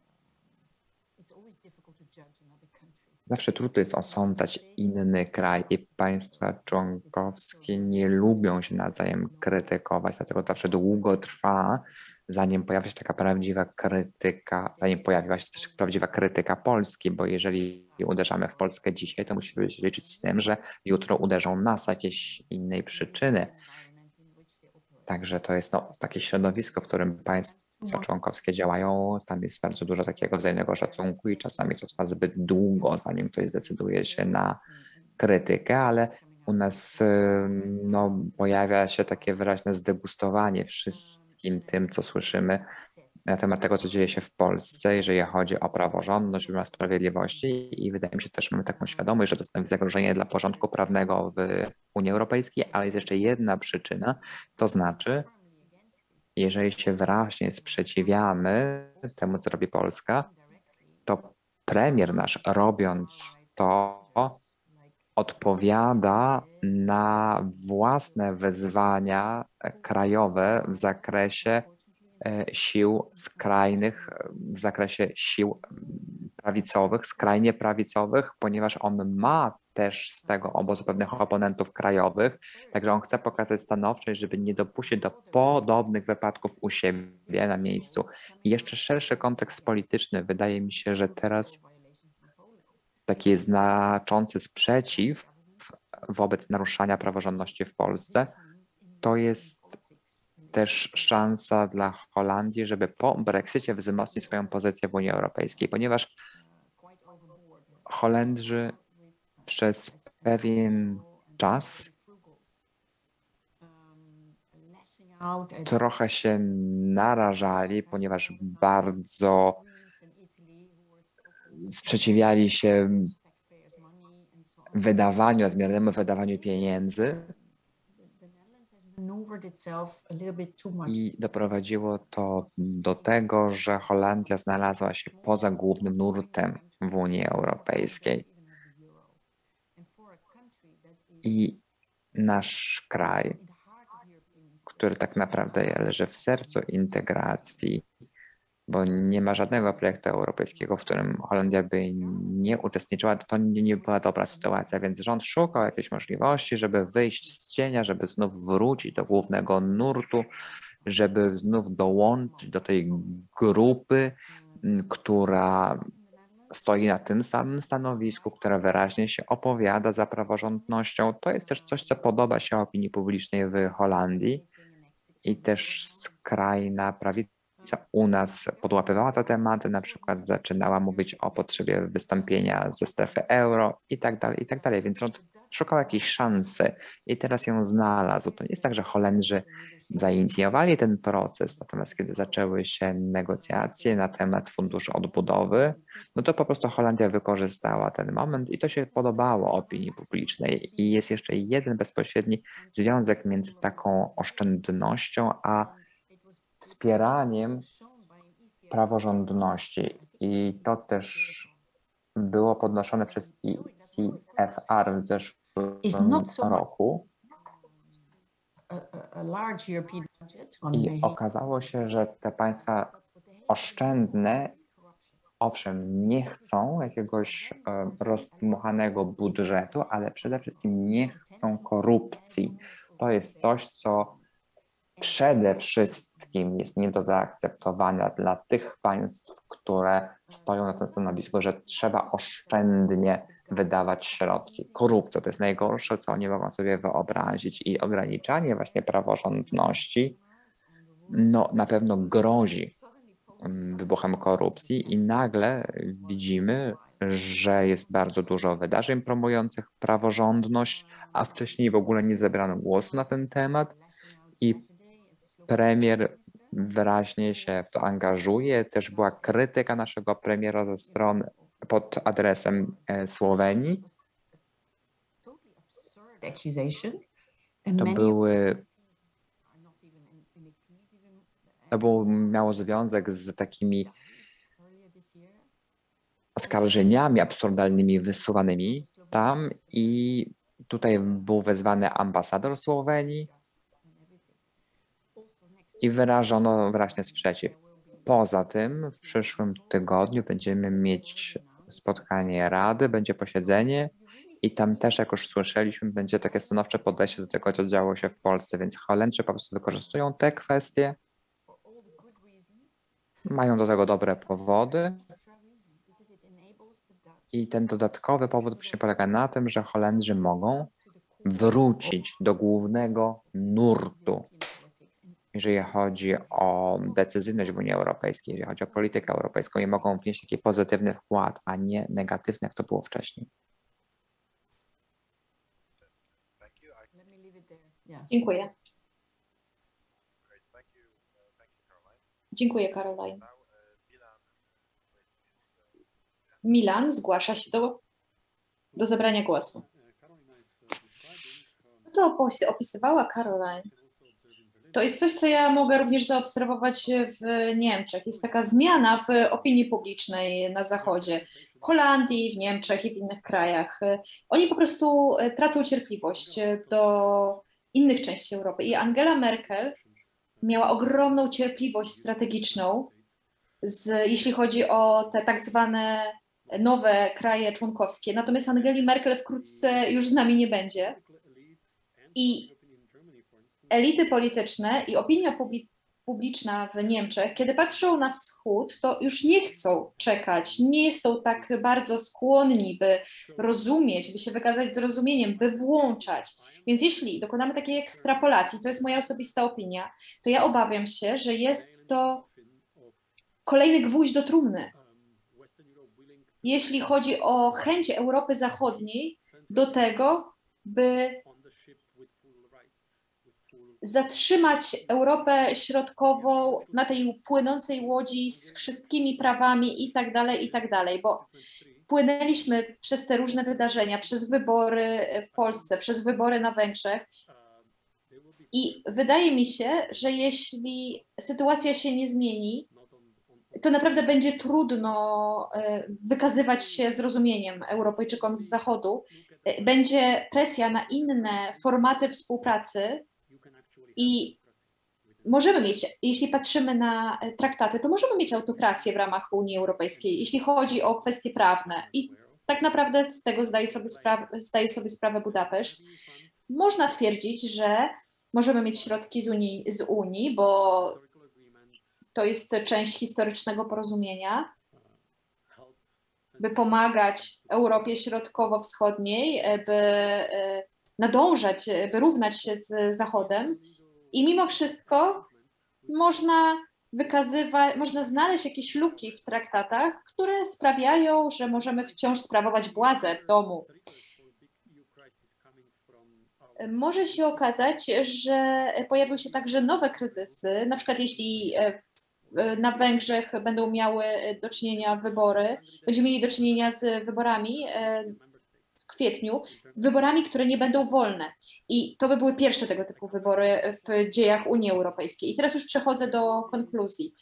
zawsze trudno jest osądzać inny kraj i państwa członkowskie nie lubią się nawzajem krytykować, dlatego zawsze długo trwa, zanim pojawia się taka prawdziwa krytyka, zanim pojawiła się też prawdziwa krytyka Polski, bo jeżeli uderzamy w Polskę dzisiaj, to musimy się liczyć z tym, że jutro uderzą nas z jakiejś innej przyczyny. Także to jest takie środowisko, w którym państwa członkowskie działają, tam jest bardzo dużo takiego wzajemnego szacunku i czasami to trwa zbyt długo, zanim ktoś zdecyduje się na krytykę, ale u nas pojawia się takie wyraźne zdegustowanie wszystkim tym, co słyszymy na temat tego, co dzieje się w Polsce, jeżeli chodzi o praworządność, wymiar sprawiedliwości i wydaje mi się też, że mamy taką świadomość, że to stanowi zagrożenie dla porządku prawnego w Unii Europejskiej, ale jest jeszcze jedna przyczyna, to znaczy, jeżeli się wyraźnie sprzeciwiamy temu, co robi Polska, to premier nasz, robiąc to, odpowiada na własne wyzwania krajowe w zakresie sił skrajnych, w zakresie sił prawicowych, skrajnie prawicowych, ponieważ on ma też z tego obozu pewnych oponentów krajowych, także on chce pokazać stanowczość, żeby nie dopuścić do podobnych wypadków u siebie na miejscu. I jeszcze szerszy kontekst polityczny. Wydaje mi się, że teraz taki znaczący sprzeciw wobec naruszania praworządności w Polsce, to jest też szansa dla Holandii, żeby po Brexicie wzmocnić swoją pozycję w Unii Europejskiej, ponieważ Holendrzy przez pewien czas trochę się narażali, ponieważ bardzo sprzeciwiali się nadmiernemu wydawaniu pieniędzy i doprowadziło to do tego, że Holandia znalazła się poza głównym nurtem w Unii Europejskiej. I nasz kraj, który tak naprawdę leży w sercu integracji, bo nie ma żadnego projektu europejskiego, w którym Holandia by nie uczestniczyła, to nie była dobra sytuacja, więc rząd szukał jakiejś możliwości, żeby wyjść z cienia, żeby znów wrócić do głównego nurtu, żeby znów dołączyć do tej grupy, która stoi na tym samym stanowisku, która wyraźnie się opowiada za praworządnością. To jest też coś, co podoba się opinii publicznej w Holandii i też skrajna prawica u nas podłapywała te tematy, na przykład zaczynała mówić o potrzebie wystąpienia ze strefy euro i tak dalej, więc rząd szukał jakiejś szansy i teraz ją znalazł. To nie jest tak, że Holendrzy zainicjowali ten proces, natomiast kiedy zaczęły się negocjacje na temat funduszu odbudowy, no to po prostu Holandia wykorzystała ten moment i to się podobało opinii publicznej. I jest jeszcze jeden bezpośredni związek między taką oszczędnością a wspieraniem praworządności. I to też było podnoszone przez ECFR w zeszłym roku. I okazało się, że te państwa oszczędne, owszem, nie chcą jakiegoś rozdmuchanego budżetu, ale przede wszystkim nie chcą korupcji. To jest coś, co przede wszystkim jest nie do zaakceptowania dla tych państw, które stoją na tym stanowisku, że trzeba oszczędnie wydawać środki. Korupcja to jest najgorsze, co oni mogą sobie wyobrazić i ograniczanie właśnie praworządności no, na pewno grozi wybuchem korupcji i nagle widzimy, że jest bardzo dużo wydarzeń promujących praworządność, a wcześniej w ogóle nie zebrano głosu na ten temat i premier wyraźnie się w to angażuje. Też była krytyka naszego premiera ze strony pod adresem Słowenii. Miało związek z takimi oskarżeniami absurdalnymi wysuwanymi tam i tutaj był wezwany ambasador Słowenii i wyrażono wyraźnie sprzeciw. Poza tym w przyszłym tygodniu będziemy mieć spotkanie Rady, będzie posiedzenie i tam też, jak już słyszeliśmy, będzie takie stanowcze podejście do tego, co działo się w Polsce, więc Holendrzy po prostu wykorzystują te kwestie, mają do tego dobre powody i ten dodatkowy powód właśnie polega na tym, że Holendrzy mogą wrócić do głównego nurtu, jeżeli chodzi o decyzyjność w Unii Europejskiej, jeżeli chodzi o politykę europejską i mogą wnieść taki pozytywny wkład, a nie negatywny, jak to było wcześniej. Dziękuję. Dziękuję, Caroline. Milan zgłasza się do zabrania głosu. To, co opisywała Caroline, to jest coś, co ja mogę również zaobserwować w Niemczech. Jest taka zmiana w opinii publicznej na Zachodzie, w Holandii, w Niemczech i w innych krajach. Oni po prostu tracą cierpliwość do innych części Europy. I Angela Merkel miała ogromną cierpliwość strategiczną, jeśli chodzi o te tak zwane nowe kraje członkowskie. Natomiast Angeli Merkel wkrótce już z nami nie będzie. I elity polityczne i opinia publiczna w Niemczech, kiedy patrzą na wschód, to już nie chcą czekać, nie są tak bardzo skłonni, by rozumieć, by się wykazać zrozumieniem, by włączać. Więc jeśli dokonamy takiej ekstrapolacji, to jest moja osobista opinia, to ja obawiam się, że jest to kolejny gwóźdź do trumny. Jeśli chodzi o chęć Europy Zachodniej do tego, by zatrzymać Europę Środkową na tej płynącej łodzi z wszystkimi prawami i tak dalej, bo płynęliśmy przez te różne wydarzenia, przez wybory w Polsce, przez wybory na Węgrzech i wydaje mi się, że jeśli sytuacja się nie zmieni, to naprawdę będzie trudno wykazywać się zrozumieniem Europejczykom z Zachodu. Będzie presja na inne formaty współpracy i możemy mieć, jeśli patrzymy na traktaty, to możemy mieć autokrację w ramach Unii Europejskiej, jeśli chodzi o kwestie prawne. I tak naprawdę z tego zdaje sobie sprawę Budapeszt. Można twierdzić, że możemy mieć środki z Unii, bo to jest część historycznego porozumienia, by pomagać Europie Środkowo-Wschodniej, by nadążać, by równać się z Zachodem. I mimo wszystko można znaleźć jakieś luki w traktatach, które sprawiają, że możemy wciąż sprawować władzę w domu. Może się okazać, że pojawiły się także nowe kryzysy, na przykład jeśli na Węgrzech będą miały do czynienia wybory, będziemy mieli do czynienia z wyborami w kwietniu, wyborami, które nie będą wolne. I to by były pierwsze tego typu wybory w dziejach Unii Europejskiej. I teraz już przechodzę do konkluzji.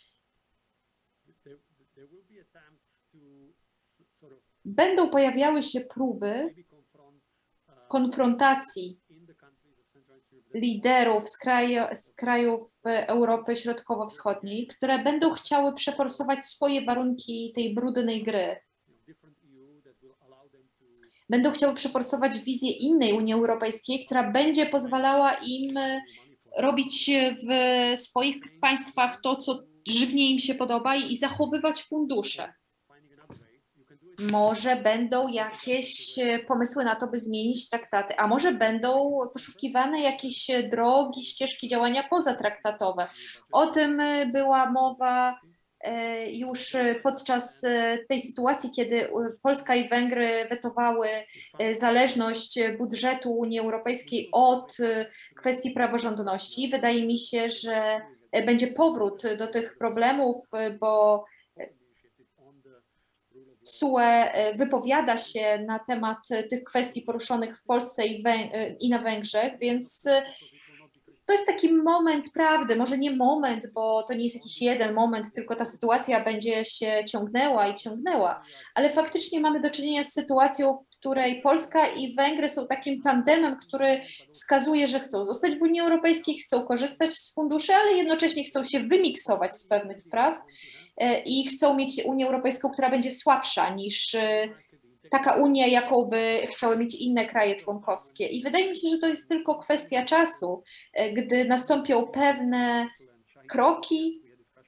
Będą pojawiały się próby konfrontacji liderów z krajów Europy Środkowo-Wschodniej, które będą chciały przeforsować swoje warunki tej brudnej gry. Będą chciały przeforsować wizję innej Unii Europejskiej, która będzie pozwalała im robić w swoich państwach to, co żywnie im się podoba i zachowywać fundusze. Może będą jakieś pomysły na to, by zmienić traktaty, a może będą poszukiwane jakieś drogi, ścieżki działania pozatraktatowe. O tym była mowa już podczas tej sytuacji, kiedy Polska i Węgry wetowały zależność budżetu Unii Europejskiej od kwestii praworządności. Wydaje mi się, że będzie powrót do tych problemów, bo TSUE wypowiada się na temat tych kwestii poruszonych w Polsce i na Węgrzech, więc to jest taki moment prawdy, może nie moment, bo to nie jest jakiś jeden moment, tylko ta sytuacja będzie się ciągnęła, ale faktycznie mamy do czynienia z sytuacją, w której Polska i Węgry są takim tandemem, który wskazuje, że chcą zostać w Unii Europejskiej, chcą korzystać z funduszy, ale jednocześnie chcą się wymiksować z pewnych spraw i chcą mieć Unię Europejską, która będzie słabsza niż taka Unia, jaką by chciały mieć inne kraje członkowskie. I wydaje mi się, że to jest tylko kwestia czasu, gdy nastąpią pewne kroki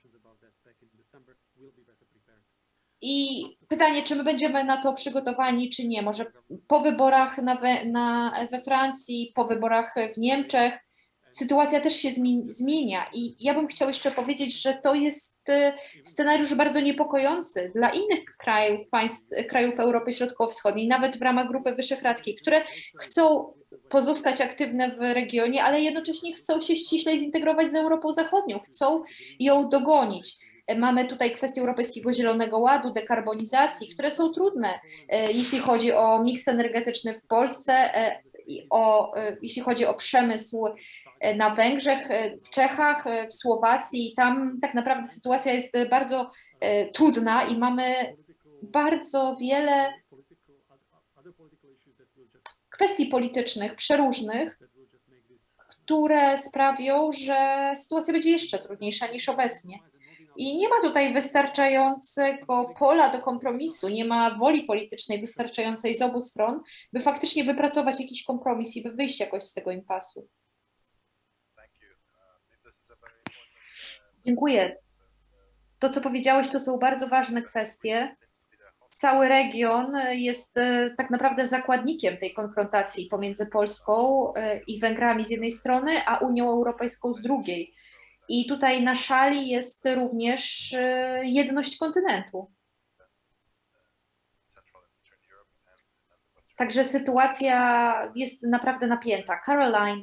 i pytanie, czy my będziemy na to przygotowani, czy nie. Może po wyborach we Francji, po wyborach w Niemczech sytuacja też się zmienia i ja bym chciała jeszcze powiedzieć, że to jest scenariusz bardzo niepokojący dla innych krajów Europy Środkowo-Wschodniej, nawet w ramach Grupy Wyszehradzkiej, które chcą pozostać aktywne w regionie, ale jednocześnie chcą się ściślej zintegrować z Europą Zachodnią, chcą ją dogonić. Mamy tutaj kwestię Europejskiego Zielonego Ładu, dekarbonizacji, które są trudne, jeśli chodzi o miks energetyczny w Polsce, jeśli chodzi o przemysł na Węgrzech, w Czechach, w Słowacji. Tam tak naprawdę sytuacja jest bardzo trudna i mamy bardzo wiele kwestii politycznych, przeróżnych, które sprawią, że sytuacja będzie jeszcze trudniejsza niż obecnie. I nie ma tutaj wystarczającego pola do kompromisu, nie ma woli politycznej wystarczającej z obu stron, by faktycznie wypracować jakiś kompromis i by wyjść jakoś z tego impasu. Dziękuję. To, co powiedziałeś, to są bardzo ważne kwestie. Cały region jest tak naprawdę zakładnikiem tej konfrontacji pomiędzy Polską i Węgrami z jednej strony, a Unią Europejską z drugiej. I tutaj na szali jest również jedność kontynentu. Także sytuacja jest naprawdę napięta. Caroline,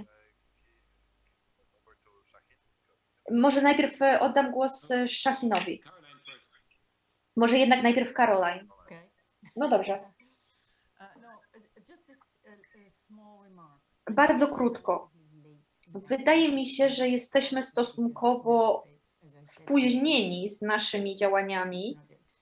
może najpierw oddam głos Shahinowi. Może jednak najpierw Caroline. No dobrze. Bardzo krótko. Wydaje mi się, że jesteśmy stosunkowo spóźnieni z naszymi działaniami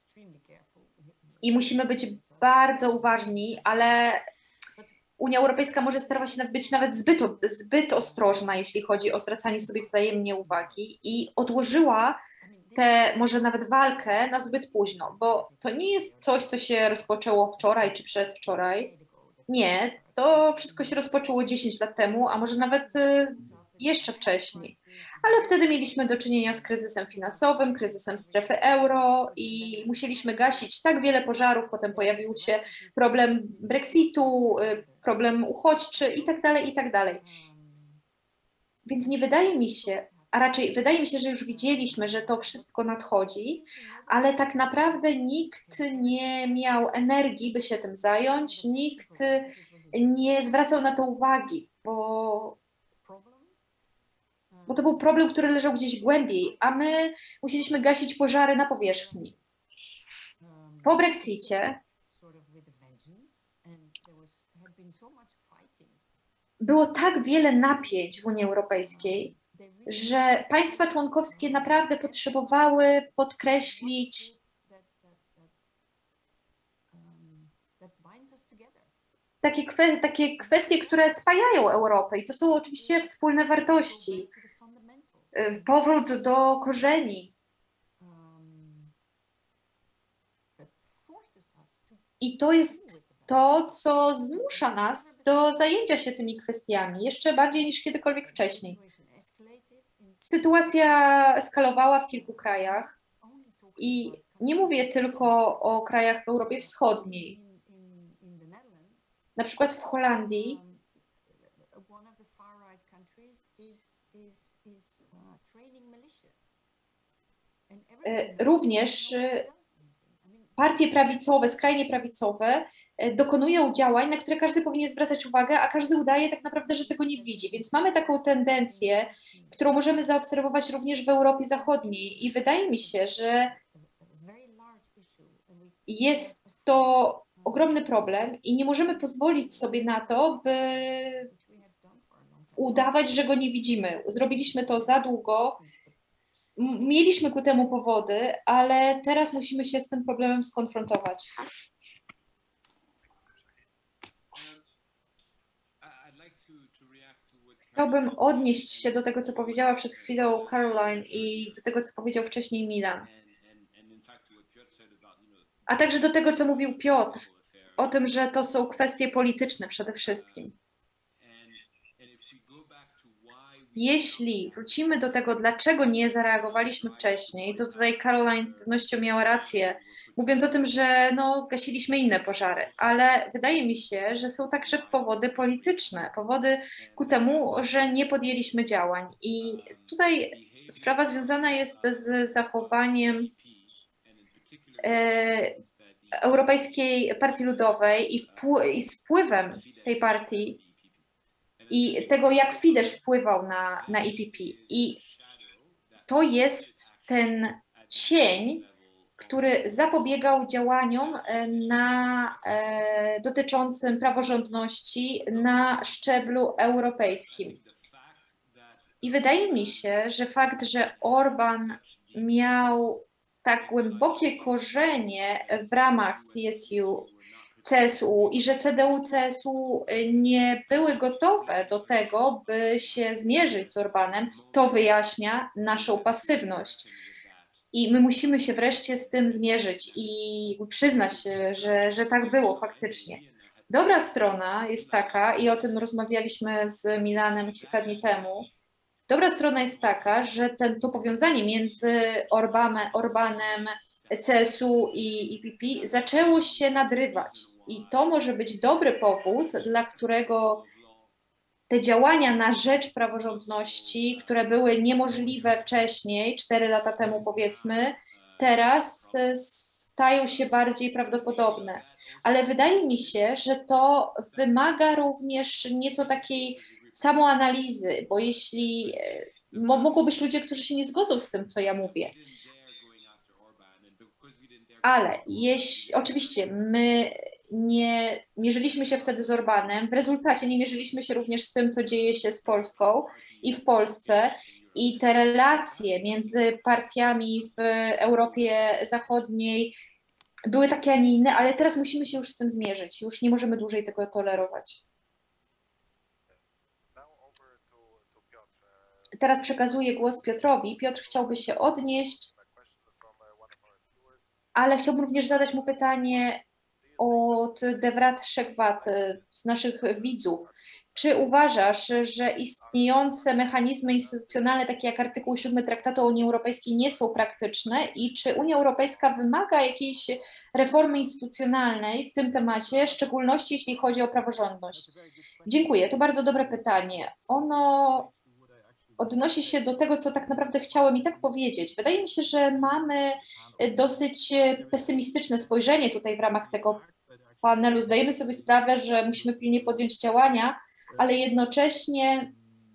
i musimy być bardzo uważni, ale Unia Europejska może starała się być nawet zbyt ostrożna, jeśli chodzi o zwracanie sobie wzajemnie uwagi i odłożyła tę może nawet walkę na zbyt późno, bo to nie jest coś, co się rozpoczęło wczoraj czy przedwczoraj. Nie, to wszystko się rozpoczęło 10 lat temu, a może nawet jeszcze wcześniej. Ale wtedy mieliśmy do czynienia z kryzysem finansowym, kryzysem strefy euro i musieliśmy gasić tak wiele pożarów, potem pojawił się problem Brexitu, problem uchodźczy i tak dalej, i tak dalej. Więc nie wydaje mi się, a raczej wydaje mi się, że już widzieliśmy, że to wszystko nadchodzi, ale tak naprawdę nikt nie miał energii, by się tym zająć, nikt nie zwracał na to uwagi, bo to był problem, który leżał gdzieś głębiej, a my musieliśmy gasić pożary na powierzchni. Po Brexicie było tak wiele napięć w Unii Europejskiej, że państwa członkowskie naprawdę potrzebowały podkreślić takie kwestie, które spajają Europę i to są oczywiście wspólne wartości, powrót do korzeni. I to jest to, co zmusza nas do zajęcia się tymi kwestiami, jeszcze bardziej niż kiedykolwiek wcześniej. Sytuacja eskalowała w kilku krajach i nie mówię tylko o krajach w Europie Wschodniej. Na przykład w Holandii również partie prawicowe, skrajnie prawicowe dokonują działań, na które każdy powinien zwracać uwagę, a każdy udaje tak naprawdę, że tego nie widzi. Więc mamy taką tendencję, którą możemy zaobserwować również w Europie Zachodniej i wydaje mi się, że jest to ogromny problem i nie możemy pozwolić sobie na to, by udawać, że go nie widzimy. Zrobiliśmy to za długo, mieliśmy ku temu powody, ale teraz musimy się z tym problemem skonfrontować. Chciałbym odnieść się do tego, co powiedziała przed chwilą Caroline i do tego, co powiedział wcześniej Milan. A także do tego, co mówił Piotr, o tym, że to są kwestie polityczne przede wszystkim. Jeśli wrócimy do tego, dlaczego nie zareagowaliśmy wcześniej, to tutaj Caroline z pewnością miała rację, mówiąc o tym, że gasiliśmy inne pożary, ale wydaje mi się, że są także powody polityczne, powody ku temu, że nie podjęliśmy działań. I tutaj sprawa związana jest z zachowaniem Europejskiej Partii Ludowej i z wpływem tej partii i tego, jak Fidesz wpływał na EPP. I to jest ten cień, który zapobiegał działaniom dotyczącym praworządności na szczeblu europejskim. I wydaje mi się, że fakt, że Orban miał tak głębokie korzenie w ramach CSU i że CDU-CSU nie były gotowe do tego, by się zmierzyć z Orbanem, to wyjaśnia naszą pasywność. I my musimy się wreszcie z tym zmierzyć i przyznać, że tak było faktycznie. Dobra strona jest taka, i o tym rozmawialiśmy z Milanem kilka dni temu, Dobra strona jest taka, że to powiązanie między Orbánem, CSU i EPP zaczęło się nadrywać. I to może być dobry powód, dla którego te działania na rzecz praworządności, które były niemożliwe wcześniej, 4 lata temu powiedzmy, teraz stają się bardziej prawdopodobne. Ale wydaje mi się, że to wymaga również nieco takiej samoanalizy, bo jeśli mogą być ludzie, którzy się nie zgodzą z tym, co ja mówię. Ale oczywiście my nie mierzyliśmy się wtedy z Orbánem, w rezultacie nie mierzyliśmy się również z tym, co dzieje się z Polską i w Polsce. I te relacje między partiami w Europie Zachodniej były takie, a nie inne, ale teraz musimy się już z tym zmierzyć. Już nie możemy dłużej tego tolerować. Teraz przekazuję głos Piotrowi. Piotr chciałby się odnieść, ale chciałbym również zadać mu pytanie od Devrat Shekwat z naszych widzów. Czy uważasz, że istniejące mechanizmy instytucjonalne, takie jak artykuł 7 Traktatu o Unii Europejskiej, nie są praktyczne i czy Unia Europejska wymaga jakiejś reformy instytucjonalnej w tym temacie, w szczególności jeśli chodzi o praworządność? Dziękuję, to bardzo dobre pytanie. Ono odnosi się do tego, co tak naprawdę chciałem i tak powiedzieć. Wydaje mi się, że mamy dosyć pesymistyczne spojrzenie tutaj w ramach tego panelu. Zdajemy sobie sprawę, że musimy pilnie podjąć działania, ale jednocześnie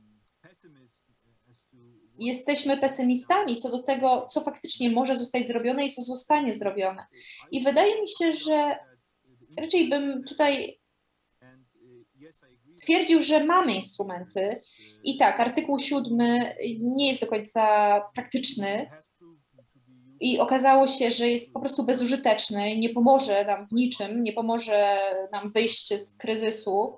jesteśmy pesymistami co do tego, co faktycznie może zostać zrobione i co zostanie zrobione. I wydaje mi się, że raczej bym tutaj twierdził, że mamy instrumenty i tak, artykuł 7 nie jest do końca praktyczny i okazało się, że jest po prostu bezużyteczny i nie pomoże nam w niczym, nie pomoże nam wyjść z kryzysu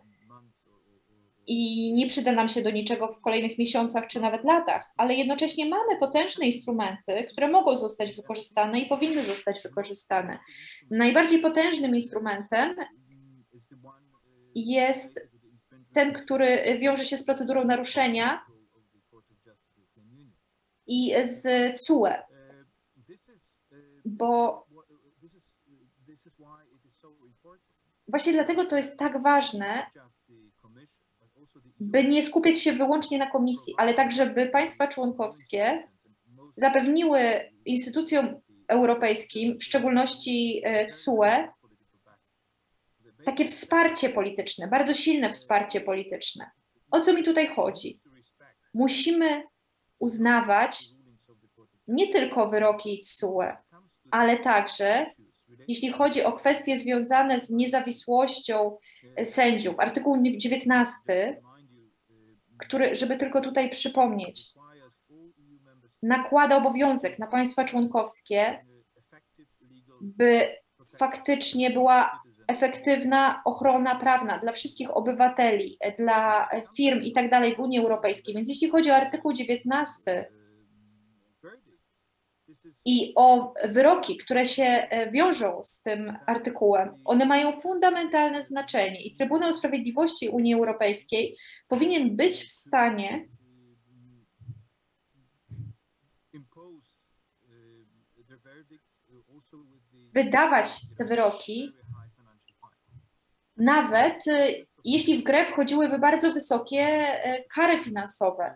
i nie przyda nam się do niczego w kolejnych miesiącach czy nawet latach, ale jednocześnie mamy potężne instrumenty, które mogą zostać wykorzystane i powinny zostać wykorzystane. Najbardziej potężnym instrumentem jest ten, który wiąże się z procedurą naruszenia i z TSUE, bo właśnie dlatego to jest tak ważne, by nie skupiać się wyłącznie na komisji, ale tak, żeby państwa członkowskie zapewniły instytucjom europejskim, w szczególności TSUE, takie wsparcie polityczne, bardzo silne wsparcie polityczne. O co mi tutaj chodzi? Musimy uznawać nie tylko wyroki TSUE, ale także, jeśli chodzi o kwestie związane z niezawisłością sędziów, artykuł 19, który, żeby tylko tutaj przypomnieć, nakłada obowiązek na państwa członkowskie, by faktycznie była efektywna ochrona prawna dla wszystkich obywateli, dla firm i tak dalej w Unii Europejskiej. Więc jeśli chodzi o artykuł 19 i o wyroki, które się wiążą z tym artykułem, one mają fundamentalne znaczenie i Trybunał Sprawiedliwości Unii Europejskiej powinien być w stanie wydawać te wyroki, nawet jeśli w grę wchodziłyby bardzo wysokie kary finansowe.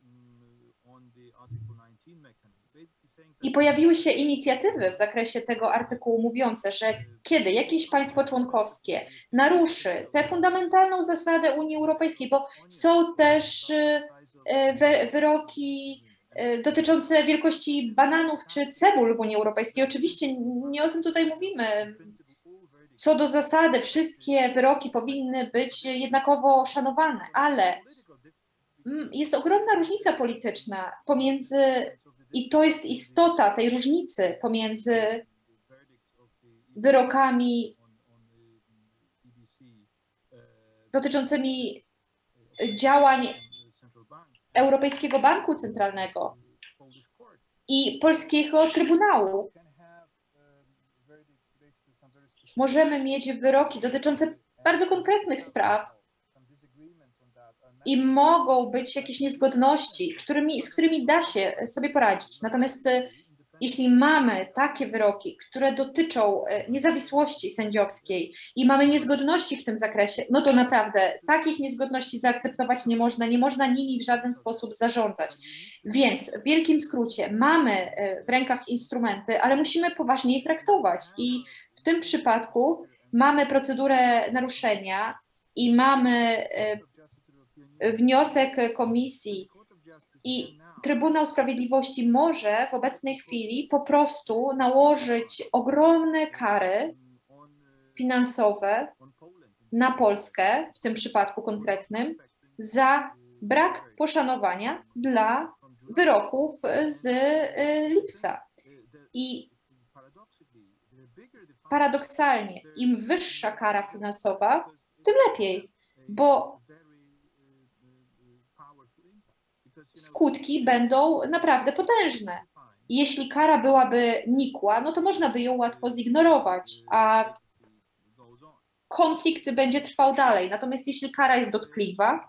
I pojawiły się inicjatywy w zakresie tego artykułu mówiące, że kiedy jakieś państwo członkowskie naruszy tę fundamentalną zasadę Unii Europejskiej, bo są też wyroki dotyczące wielkości bananów czy cebul w Unii Europejskiej. Oczywiście nie o tym tutaj mówimy. Co do zasady, wszystkie wyroki powinny być jednakowo szanowane, ale jest ogromna różnica polityczna pomiędzy, i to jest istota tej różnicy pomiędzy wyrokami dotyczącymi działań Europejskiego Banku Centralnego i Polskiego Trybunału. Możemy mieć wyroki dotyczące bardzo konkretnych spraw i mogą być jakieś niezgodności, z którymi da się sobie poradzić. Natomiast jeśli mamy takie wyroki, które dotyczą niezawisłości sędziowskiej i mamy niezgodności w tym zakresie, no to naprawdę takich niezgodności zaakceptować nie można nimi w żaden sposób zarządzać. Więc w wielkim skrócie mamy w rękach instrumenty, ale musimy poważnie je traktować i w tym przypadku mamy procedurę naruszenia i mamy wniosek komisji i Trybunał Sprawiedliwości może w obecnej chwili po prostu nałożyć ogromne kary finansowe na Polskę, w tym przypadku konkretnym, za brak poszanowania dla wyroków z lipca. I paradoksalnie, im wyższa kara finansowa, tym lepiej, bo skutki będą naprawdę potężne. Jeśli kara byłaby nikła, no to można by ją łatwo zignorować, a konflikt będzie trwał dalej. Natomiast jeśli kara jest dotkliwa,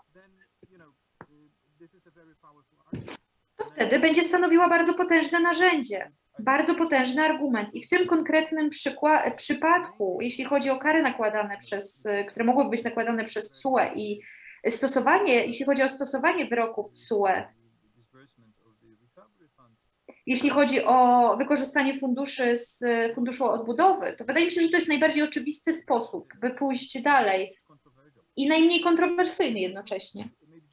to wtedy będzie stanowiła bardzo potężne narzędzie, bardzo potężny argument. I w tym konkretnym przypadku, jeśli chodzi o kary nakładane które mogłyby być nakładane przez TSUE i jeśli chodzi o stosowanie wyroków TSUE, jeśli chodzi o wykorzystanie funduszy z Funduszu Odbudowy, to wydaje mi się, że to jest najbardziej oczywisty sposób, by pójść dalej i najmniej kontrowersyjny jednocześnie.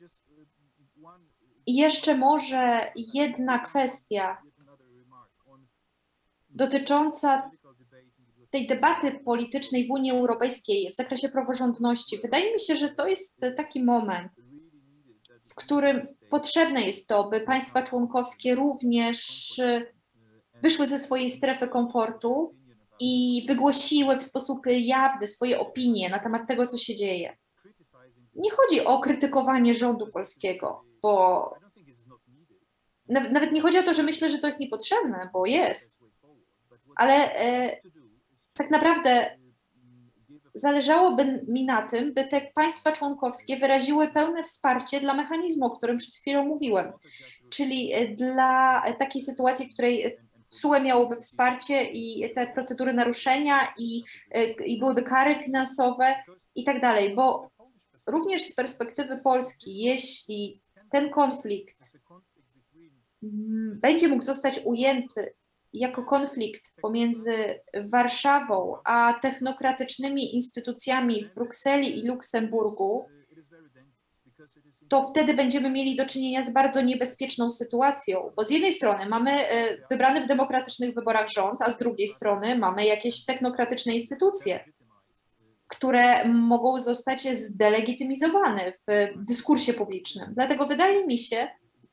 I jeszcze może jedna kwestia dotycząca tej debaty politycznej w Unii Europejskiej w zakresie praworządności. Wydaje mi się, że to jest taki moment, w którym potrzebne jest to, by państwa członkowskie również wyszły ze swojej strefy komfortu i wygłosiły w sposób jawny swoje opinie na temat tego, co się dzieje. Nie chodzi o krytykowanie rządu polskiego, bo nawet nie chodzi o to, że myślę, że to jest niepotrzebne, bo jest, ale tak naprawdę zależałoby mi na tym, by te państwa członkowskie wyraziły pełne wsparcie dla mechanizmu, o którym przed chwilą mówiłem, czyli dla takiej sytuacji, w której TSUE miałoby wsparcie i te procedury naruszenia i byłyby kary finansowe i tak dalej, bo również z perspektywy Polski, jeśli ten konflikt będzie mógł zostać ujęty jako konflikt pomiędzy Warszawą a technokratycznymi instytucjami w Brukseli i Luksemburgu, to wtedy będziemy mieli do czynienia z bardzo niebezpieczną sytuacją, bo z jednej strony mamy wybrany w demokratycznych wyborach rząd, a z drugiej strony mamy jakieś technokratyczne instytucje, które mogą zostać zdelegitymizowane w dyskursie publicznym. Dlatego wydaje mi się,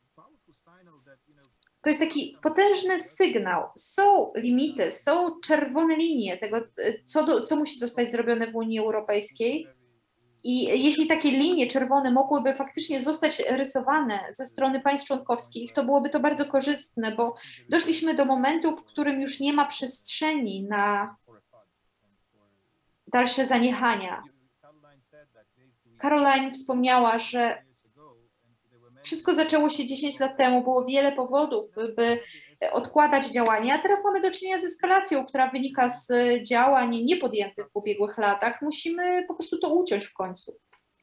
to jest taki potężny sygnał. Są limity, są czerwone linie tego, co musi zostać zrobione w Unii Europejskiej. I jeśli takie linie czerwone mogłyby faktycznie zostać rysowane ze strony państw członkowskich, to byłoby to bardzo korzystne, bo doszliśmy do momentu, w którym już nie ma przestrzeni na dalsze zaniechania. Caroline wspomniała, że wszystko zaczęło się 10 lat temu, było wiele powodów, by odkładać działania, a teraz mamy do czynienia z eskalacją, która wynika z działań niepodjętych w ubiegłych latach. Musimy po prostu to uciąć w końcu.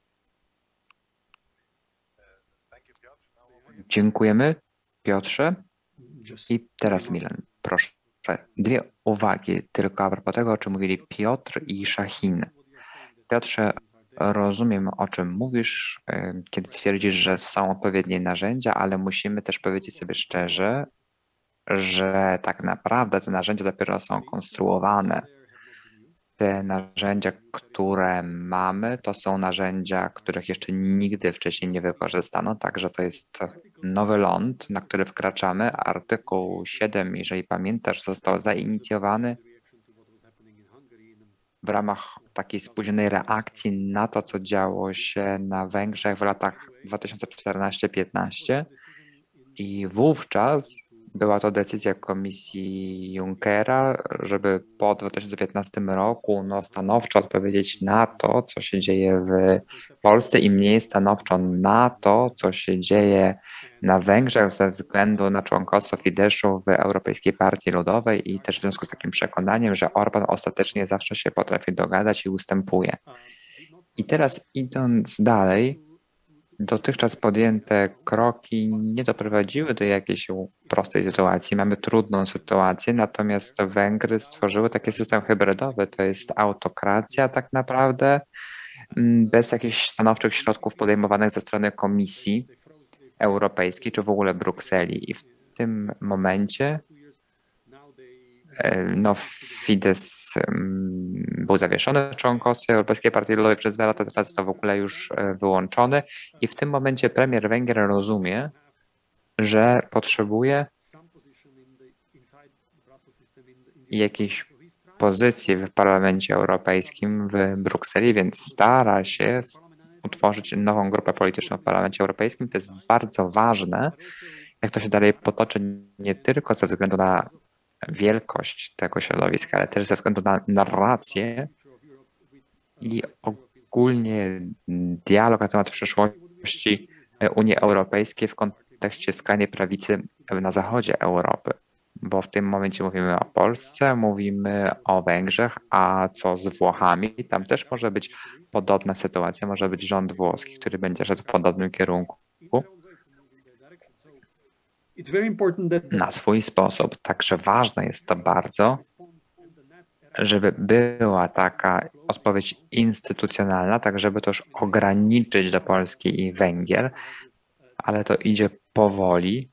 Dziękujemy, Piotrze. I teraz Milan, proszę. Dwie uwagi tylko a propos tego, o czym mówili Piotr i Shahin. Piotrze, rozumiem, o czym mówisz, kiedy twierdzisz, że są odpowiednie narzędzia, ale musimy też powiedzieć sobie szczerze, że tak naprawdę te narzędzia dopiero są konstruowane. Te narzędzia, które mamy, to są narzędzia, których jeszcze nigdy wcześniej nie wykorzystano, także to jest nowy ląd, na który wkraczamy. Artykuł 7, jeżeli pamiętasz, został zainicjowany w ramach takiej spóźnionej reakcji na to, co działo się na Węgrzech w latach 2014-15 i wówczas Była to decyzja Komisji Junckera, żeby po 2015 roku stanowczo odpowiedzieć na to, co się dzieje w Polsce i mniej stanowczo na to, co się dzieje na Węgrzech ze względu na członkostwo Fideszu w Europejskiej Partii Ludowej i też w związku z takim przekonaniem, że Orbán ostatecznie zawsze się potrafi dogadać i ustępuje. I teraz idąc dalej, dotychczas podjęte kroki nie doprowadziły do jakiejś prostej sytuacji. Mamy trudną sytuację, natomiast Węgry stworzyły taki system hybrydowy, to jest autokracja tak naprawdę, bez jakichś stanowczych środków podejmowanych ze strony Komisji Europejskiej czy w ogóle Brukseli. I w tym momencie Fidesz był zawieszony w członkostwie Europejskiej Partii Ludowej przez 2 lata, teraz to w ogóle już wyłączony i w tym momencie premier Węgier rozumie, że potrzebuje jakiejś pozycji w Parlamencie Europejskim w Brukseli, więc stara się utworzyć nową grupę polityczną w Parlamencie Europejskim. To jest bardzo ważne, jak to się dalej potoczy, nie tylko ze względu na wielkość tego środowiska, ale też ze względu na narrację i ogólnie dialog na temat przyszłości Unii Europejskiej w kontekście skrajnej prawicy na zachodzie Europy. Bo w tym momencie mówimy o Polsce, mówimy o Węgrzech, a co z Włochami? Tam też może być podobna sytuacja, może być rząd włoski, który będzie szedł w podobnym kierunku na swój sposób. Także ważne jest to bardzo, żeby była taka odpowiedź instytucjonalna, tak żeby to już ograniczyć do Polski i Węgier, ale to idzie powoli.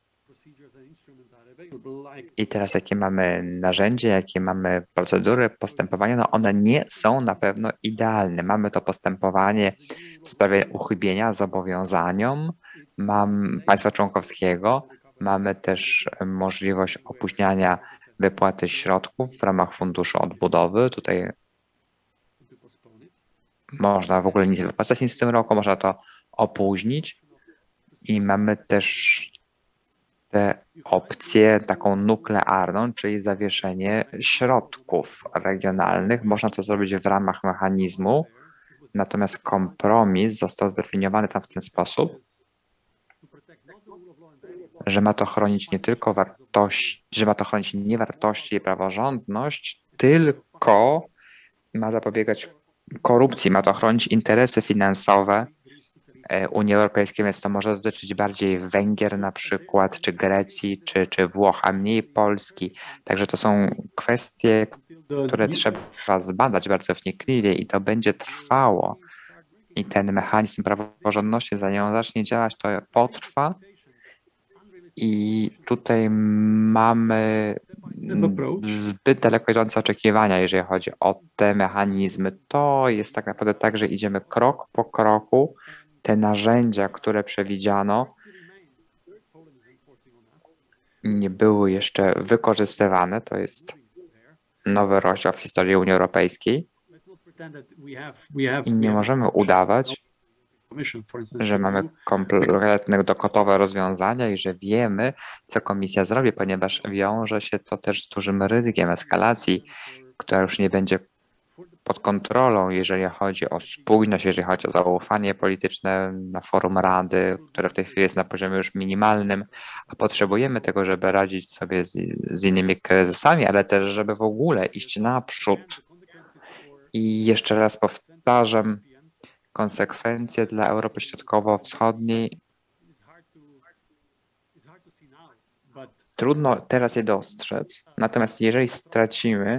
I teraz jakie mamy narzędzie, jakie mamy procedury postępowania, one nie są na pewno idealne. Mamy to postępowanie w sprawie uchybienia zobowiązaniom państwa członkowskiego, mamy też możliwość opóźniania wypłaty środków w ramach Funduszu Odbudowy. Tutaj można w ogóle nie wypłacać nic w tym roku, można to opóźnić i mamy też tę opcję taką nuklearną, czyli zawieszenie środków regionalnych. Można to zrobić w ramach mechanizmu, natomiast kompromis został zdefiniowany tam w ten sposób, że ma to chronić nie tylko wartości, że ma to chronić nie wartości i praworządność, tylko ma zapobiegać korupcji, ma to chronić interesy finansowe Unii Europejskiej, więc to może dotyczyć bardziej Węgier na przykład, czy Grecji, czy Włoch, a mniej Polski. Także to są kwestie, które trzeba zbadać bardzo wnikliwie i to będzie trwało. I ten mechanizm praworządności, zanim on zacznie działać, to potrwa. I tutaj mamy zbyt daleko idące oczekiwania, jeżeli chodzi o te mechanizmy. To jest tak naprawdę tak, że idziemy krok po kroku. Te narzędzia, które przewidziano, nie były jeszcze wykorzystywane. To jest nowy rozdział w historii Unii Europejskiej. I nie możemy udawać, że mamy kompletne gotowe rozwiązania i że wiemy, co komisja zrobi, ponieważ wiąże się to też z dużym ryzykiem eskalacji, która już nie będzie pod kontrolą, jeżeli chodzi o spójność, jeżeli chodzi o zaufanie polityczne na forum Rady, które w tej chwili jest na poziomie już minimalnym, a potrzebujemy tego, żeby radzić sobie z innymi kryzysami, ale też, żeby w ogóle iść naprzód. I jeszcze raz powtarzam, konsekwencje dla Europy Środkowo-Wschodniej trudno teraz je dostrzec. Natomiast jeżeli stracimy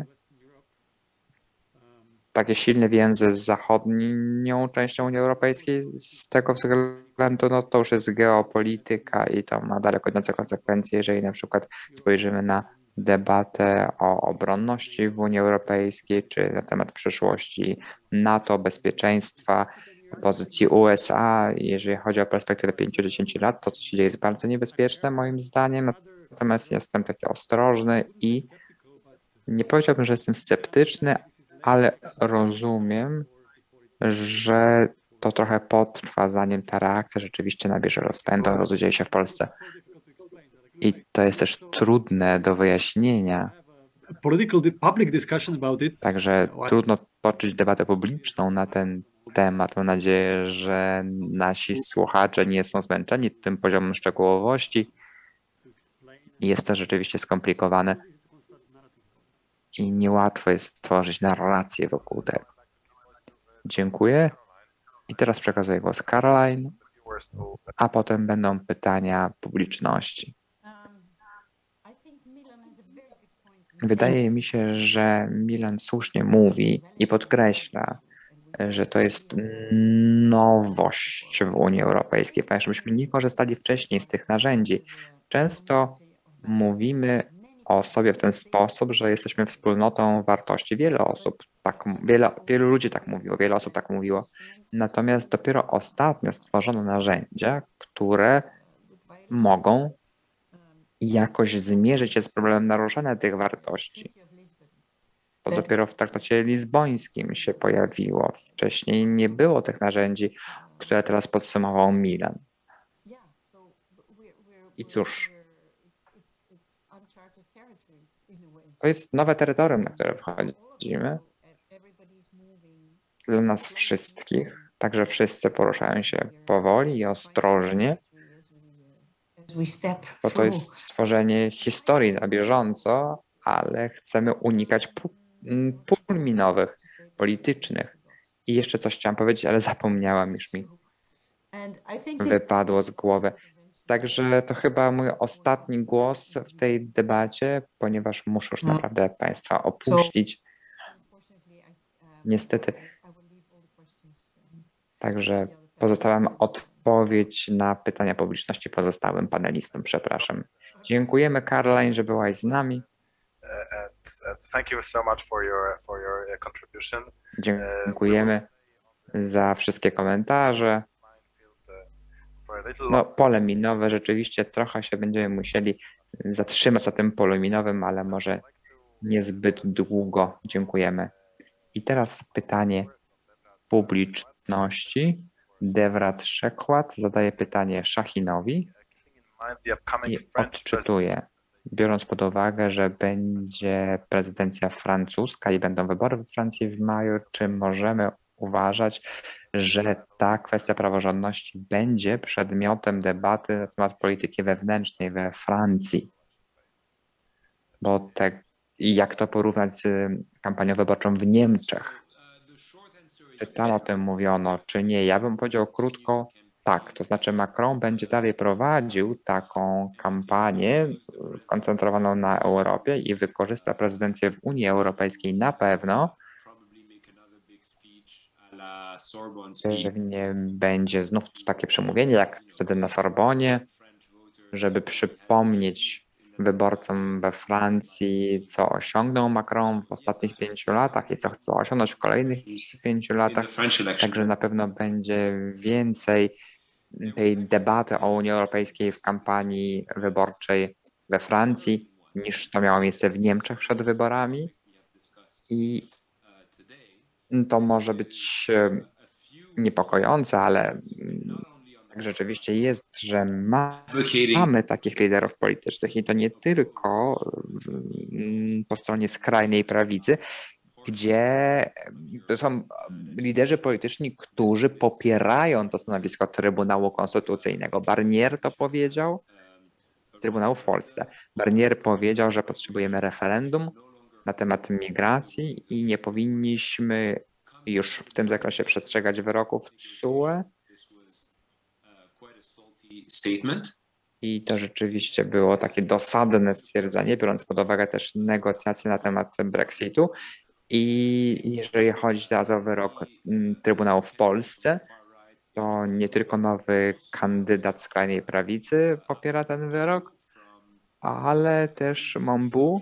takie silne więzy z zachodnią częścią Unii Europejskiej, z tego względu, to już jest geopolityka i to ma daleko idące konsekwencje, jeżeli na przykład spojrzymy na debatę o obronności w Unii Europejskiej, czy na temat przyszłości NATO, bezpieczeństwa, pozycji USA. Jeżeli chodzi o perspektywę 5-10 lat, to co się dzieje jest bardzo niebezpieczne moim zdaniem, natomiast jestem taki ostrożny i nie powiedziałbym, że jestem sceptyczny, ale rozumiem, że to trochę potrwa, zanim ta reakcja rzeczywiście nabierze rozpędu, rozdzieje się w Polsce. I to jest też trudne do wyjaśnienia. Public discussion about it. Także trudno toczyć debatę publiczną na ten temat. Mam nadzieję, że nasi słuchacze nie są zmęczeni tym poziomem szczegółowości. Jest to rzeczywiście skomplikowane i niełatwo jest stworzyć narrację wokół tego. Dziękuję. I teraz przekazuję głos Caroline, a potem będą pytania publiczności. Wydaje mi się, że Milan słusznie mówi i podkreśla, że to jest nowość w Unii Europejskiej, ponieważ myśmy nie korzystali wcześniej z tych narzędzi. Często mówimy o sobie w ten sposób, że jesteśmy wspólnotą wartości. Wielu ludzi tak mówiło, wiele osób tak mówiło. Natomiast dopiero ostatnio stworzono narzędzia, które mogą jakoś zmierzyć się z problemem naruszania tych wartości. To dopiero w traktacie lizbońskim się pojawiło. Wcześniej nie było tych narzędzi, które teraz podsumował Milan. I cóż, to jest nowe terytorium, na które wchodzimy. Dla nas wszystkich. Także wszyscy poruszają się powoli i ostrożnie, bo to jest stworzenie historii na bieżąco, ale chcemy unikać pól minowych, politycznych. I jeszcze coś chciałam powiedzieć, ale zapomniałam, już mi wypadło z głowy. Także to chyba mój ostatni głos w tej debacie, ponieważ muszę już naprawdę Państwa opuścić. Niestety. Także pozostałem odpowiedź na pytania publiczności pozostałym panelistom. Przepraszam. Dziękujemy, Caroline, że byłaś z nami. Thank you so much for your contribution. Dziękujemy za wszystkie komentarze. No, pole minowe, rzeczywiście trochę się będziemy musieli zatrzymać na tym polu minowym, ale może niezbyt długo. Dziękujemy. I teraz pytanie publiczności. Devrat Szekłat zadaje pytanie Szachinowi i odczytuje. Biorąc pod uwagę, że będzie prezydencja francuska i będą wybory we Francji w maju, czy możemy uważać, że ta kwestia praworządności będzie przedmiotem debaty na temat polityki wewnętrznej we Francji? Bo jak to porównać z kampanią wyborczą w Niemczech? Czy tam o tym mówiono, czy nie? Ja bym powiedział krótko tak, to znaczy Macron będzie dalej prowadził taką kampanię skoncentrowaną na Europie i wykorzysta prezydencję w Unii Europejskiej na pewno. Pewnie będzie znów takie przemówienie jak wtedy na Sorbonie, żeby przypomnieć wyborcom we Francji, co osiągnął Macron w ostatnich 5 latach i co chce osiągnąć w kolejnych 5 latach. Także na pewno będzie więcej tej debaty o Unii Europejskiej w kampanii wyborczej we Francji, niż to miało miejsce w Niemczech przed wyborami. I to może być niepokojące, ale rzeczywiście jest, że mamy takich liderów politycznych i to nie tylko po stronie skrajnej prawicy, gdzie są liderzy polityczni, którzy popierają to stanowisko Trybunału Konstytucyjnego. Barnier to powiedział, Trybunału w Polsce. Barnier powiedział, że potrzebujemy referendum na temat migracji i nie powinniśmy już w tym zakresie przestrzegać wyroków TSUE. I to rzeczywiście było takie dosadne stwierdzenie, biorąc pod uwagę też negocjacje na temat Brexitu. I jeżeli chodzi teraz o wyrok Trybunału w Polsce, to nie tylko nowy kandydat skrajnej prawicy popiera ten wyrok, ale też Mambu.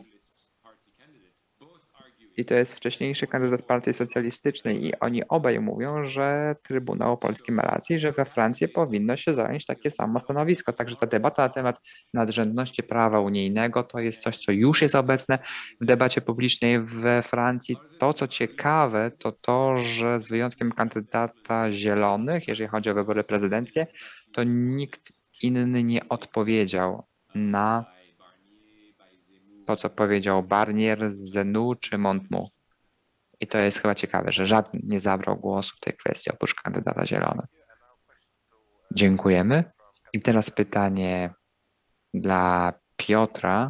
I to jest wcześniejszy kandydat Partii Socjalistycznej i oni obaj mówią, że Trybunał Polski ma rację, że we Francji powinno się zająć takie samo stanowisko. Także ta debata na temat nadrzędności prawa unijnego to jest coś, co już jest obecne w debacie publicznej we Francji. To, co ciekawe, to to, że z wyjątkiem kandydata Zielonych, jeżeli chodzi o wybory prezydenckie, to nikt inny nie odpowiedział na to, co powiedział Barnier, Zenu czy Montmut. I to jest chyba ciekawe, że żaden nie zabrał głosu w tej kwestii oprócz kandydata Zielonych. Dziękujemy. I teraz pytanie dla Piotra.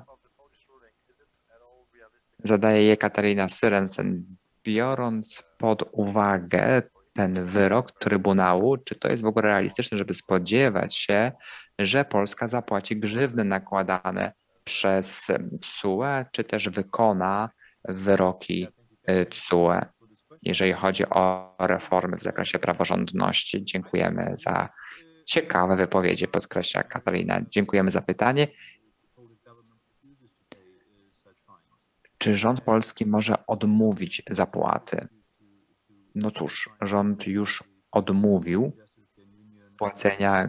Zadaje je Katarina Syrensen. Biorąc pod uwagę ten wyrok Trybunału, czy to jest w ogóle realistyczne, żeby spodziewać się, że Polska zapłaci grzywny nakładane przez TSUE, czy też wykona wyroki TSUE, jeżeli chodzi o reformy w zakresie praworządności? Dziękujemy za ciekawe wypowiedzi, podkreśla Katarina. Dziękujemy za pytanie. Czy rząd polski może odmówić zapłaty? No cóż, rząd już odmówił płacenia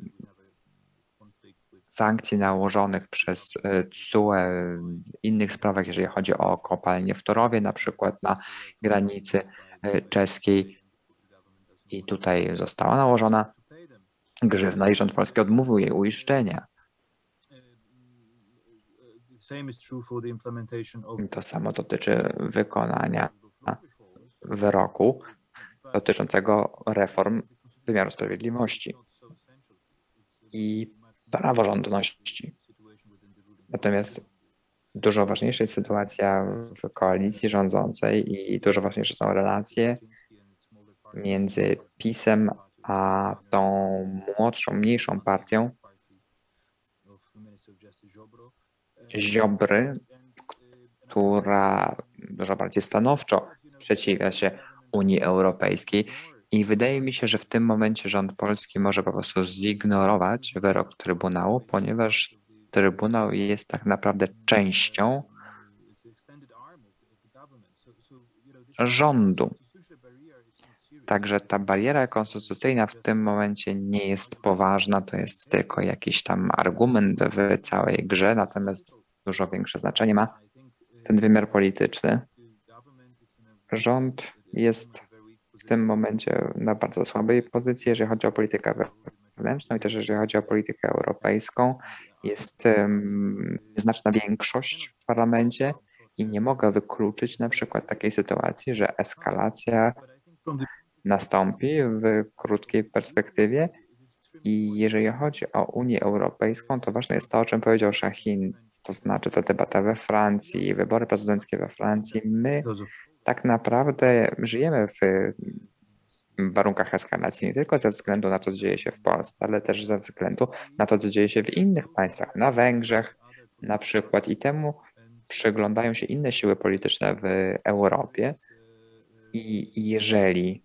sankcji nałożonych przez TSUE w innych sprawach, jeżeli chodzi o kopalnię w Torowie, na przykład na granicy czeskiej. I tutaj została nałożona grzywna i rząd polski odmówił jej uiszczenia. To samo dotyczy wykonania wyroku dotyczącego reform wymiaru sprawiedliwości i praworządności. Natomiast dużo ważniejsza jest sytuacja w koalicji rządzącej i dużo ważniejsze są relacje między PiS-em a tą młodszą, mniejszą partią Ziobry, która dużo bardziej stanowczo sprzeciwia się Unii Europejskiej. I wydaje mi się, że w tym momencie rząd polski może po prostu zignorować wyrok Trybunału, ponieważ Trybunał jest tak naprawdę częścią rządu. Także ta bariera konstytucyjna w tym momencie nie jest poważna, to jest tylko jakiś tam argument w całej grze, natomiast dużo większe znaczenie ma ten wymiar polityczny. Rząd jest w tym momencie na bardzo słabej pozycji, jeżeli chodzi o politykę wewnętrzną i też jeżeli chodzi o politykę europejską. Jest znaczna większość w parlamencie i nie mogę wykluczyć na przykład takiej sytuacji, że eskalacja nastąpi w krótkiej perspektywie i jeżeli chodzi o Unię Europejską, to ważne jest to, o czym powiedział Sahin, to znaczy ta debata we Francji, wybory prezydenckie we Francji. My tak naprawdę żyjemy w warunkach eskalacji nie tylko ze względu na to, co dzieje się w Polsce, ale też ze względu na to, co dzieje się w innych państwach, na Węgrzech na przykład i temu przyglądają się inne siły polityczne w Europie i jeżeli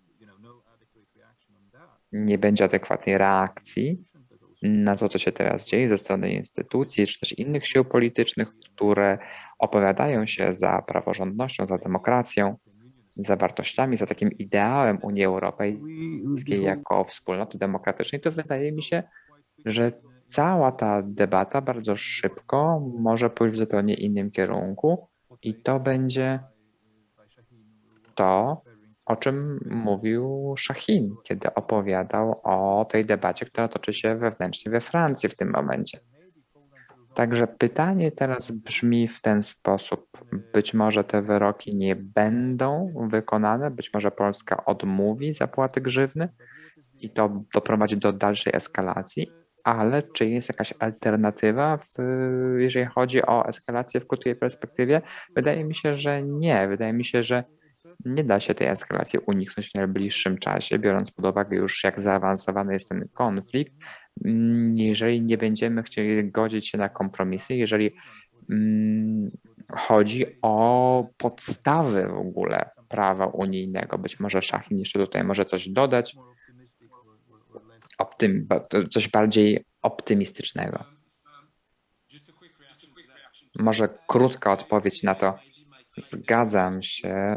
nie będzie adekwatnej reakcji na to, co się teraz dzieje ze strony instytucji, czy też innych sił politycznych, które opowiadają się za praworządnością, za demokracją, za wartościami, za takim ideałem Unii Europejskiej jako wspólnoty demokratycznej, to wydaje mi się, że cała ta debata bardzo szybko może pójść w zupełnie innym kierunku i to będzie to, o czym mówił Sahin, kiedy opowiadał o tej debacie, która toczy się wewnętrznie we Francji w tym momencie. Także pytanie teraz brzmi w ten sposób. Być może te wyroki nie będą wykonane, być może Polska odmówi zapłaty grzywny i to doprowadzi do dalszej eskalacji, ale czy jest jakaś alternatywa, jeżeli chodzi o eskalację w krótkiej perspektywie? Wydaje mi się, że nie. Wydaje mi się, że nie da się tej eskalacji uniknąć w najbliższym czasie, biorąc pod uwagę już, jak zaawansowany jest ten konflikt. Jeżeli nie będziemy chcieli godzić się na kompromisy, jeżeli chodzi o podstawy w ogóle prawa unijnego. Być może Sahin jeszcze tutaj może coś dodać, coś bardziej optymistycznego. Może krótka odpowiedź na to. Zgadzam się,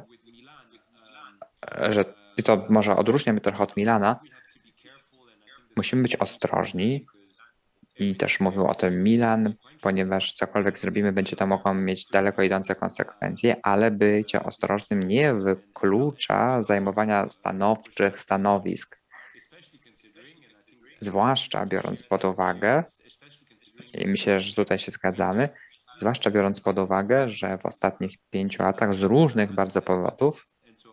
że i to może odróżnia mnie trochę od Milana. Musimy być ostrożni i też mówił o tym Milan, ponieważ cokolwiek zrobimy, będzie to mogło mieć daleko idące konsekwencje, ale bycie ostrożnym nie wyklucza zajmowania stanowczych stanowisk. Zwłaszcza biorąc pod uwagę, I myślę, że tutaj się zgadzamy, zwłaszcza biorąc pod uwagę, że w ostatnich 5 latach z różnych bardzo powodów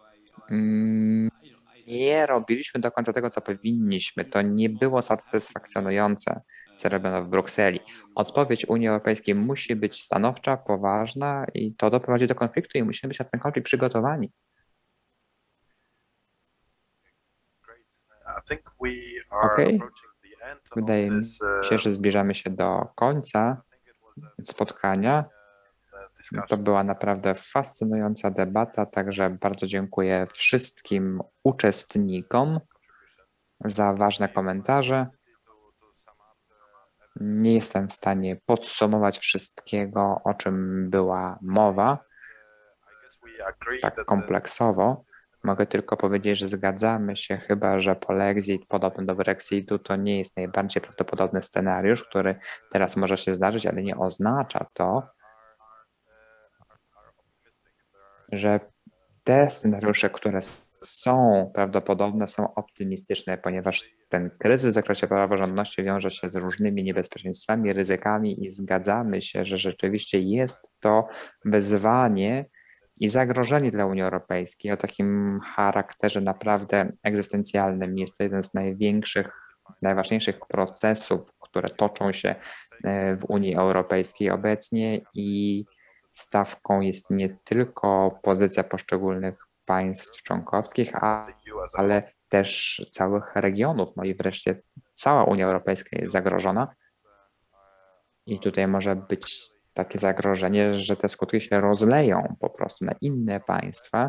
nie robiliśmy do końca tego, co powinniśmy. To nie było satysfakcjonujące, co robiono w Brukseli. Odpowiedź Unii Europejskiej musi być stanowcza, poważna i to doprowadzi do konfliktu i musimy być na ten konflikt przygotowani. Okej. Wydaje mi się, że zbliżamy się do końca spotkania. To była naprawdę fascynująca debata, także bardzo dziękuję wszystkim uczestnikom za ważne komentarze. Nie jestem w stanie podsumować wszystkiego, o czym była mowa, tak kompleksowo. Mogę tylko powiedzieć, że zgadzamy się chyba, że polexit podobny do Brexitu to nie jest najbardziej prawdopodobny scenariusz, który teraz może się zdarzyć, ale nie oznacza to, że te scenariusze, które są prawdopodobne, są optymistyczne, ponieważ ten kryzys w zakresie praworządności wiąże się z różnymi niebezpieczeństwami, ryzykami i zgadzamy się, że rzeczywiście jest to wyzwanie i zagrożenie dla Unii Europejskiej o takim charakterze naprawdę egzystencjalnym. Jest to jeden z najważniejszych procesów, które toczą się w Unii Europejskiej obecnie i stawką jest nie tylko pozycja poszczególnych państw członkowskich, ale też całych regionów. No i wreszcie cała Unia Europejska jest zagrożona. I tutaj może być takie zagrożenie, że te skutki się rozleją po prostu na inne państwa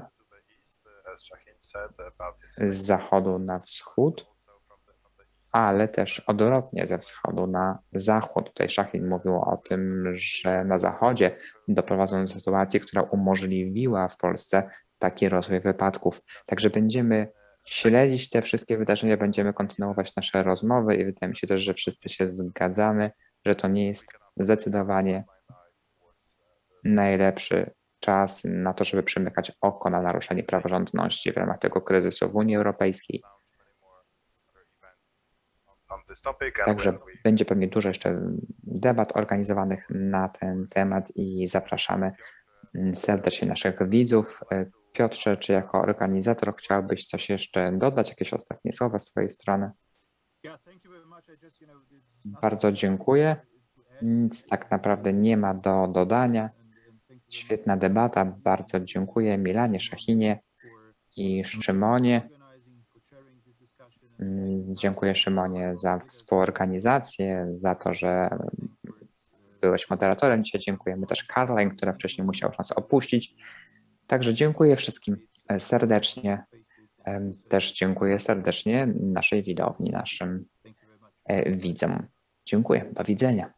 z zachodu na wschód, ale też odwrotnie ze wschodu na zachód. Tutaj Szachin mówił o tym, że na zachodzie doprowadzono do sytuacji, która umożliwiła w Polsce taki rozwój wypadków. Także będziemy śledzić te wszystkie wydarzenia, będziemy kontynuować nasze rozmowy i wydaje mi się też, że wszyscy się zgadzamy, że to nie jest zdecydowanie najlepszy czas na to, żeby przymykać oko na naruszenie praworządności w ramach tego kryzysu w Unii Europejskiej. Także będzie pewnie dużo jeszcze debat organizowanych na ten temat i zapraszamy serdecznie naszych widzów. Piotrze, czy jako organizator chciałbyś coś jeszcze dodać, jakieś ostatnie słowa z twojej strony? Bardzo dziękuję. Nic tak naprawdę nie ma do dodania. Świetna debata. Bardzo dziękuję Milanie, Szachinie i Szymonie. Dziękuję Szymonie za współorganizację, za to, że byłeś moderatorem dzisiaj. Dziękujemy też Caroline, która wcześniej musiała nas opuścić. Także dziękuję wszystkim serdecznie. Też dziękuję serdecznie naszej widowni, naszym widzom. Dziękuję. Do widzenia.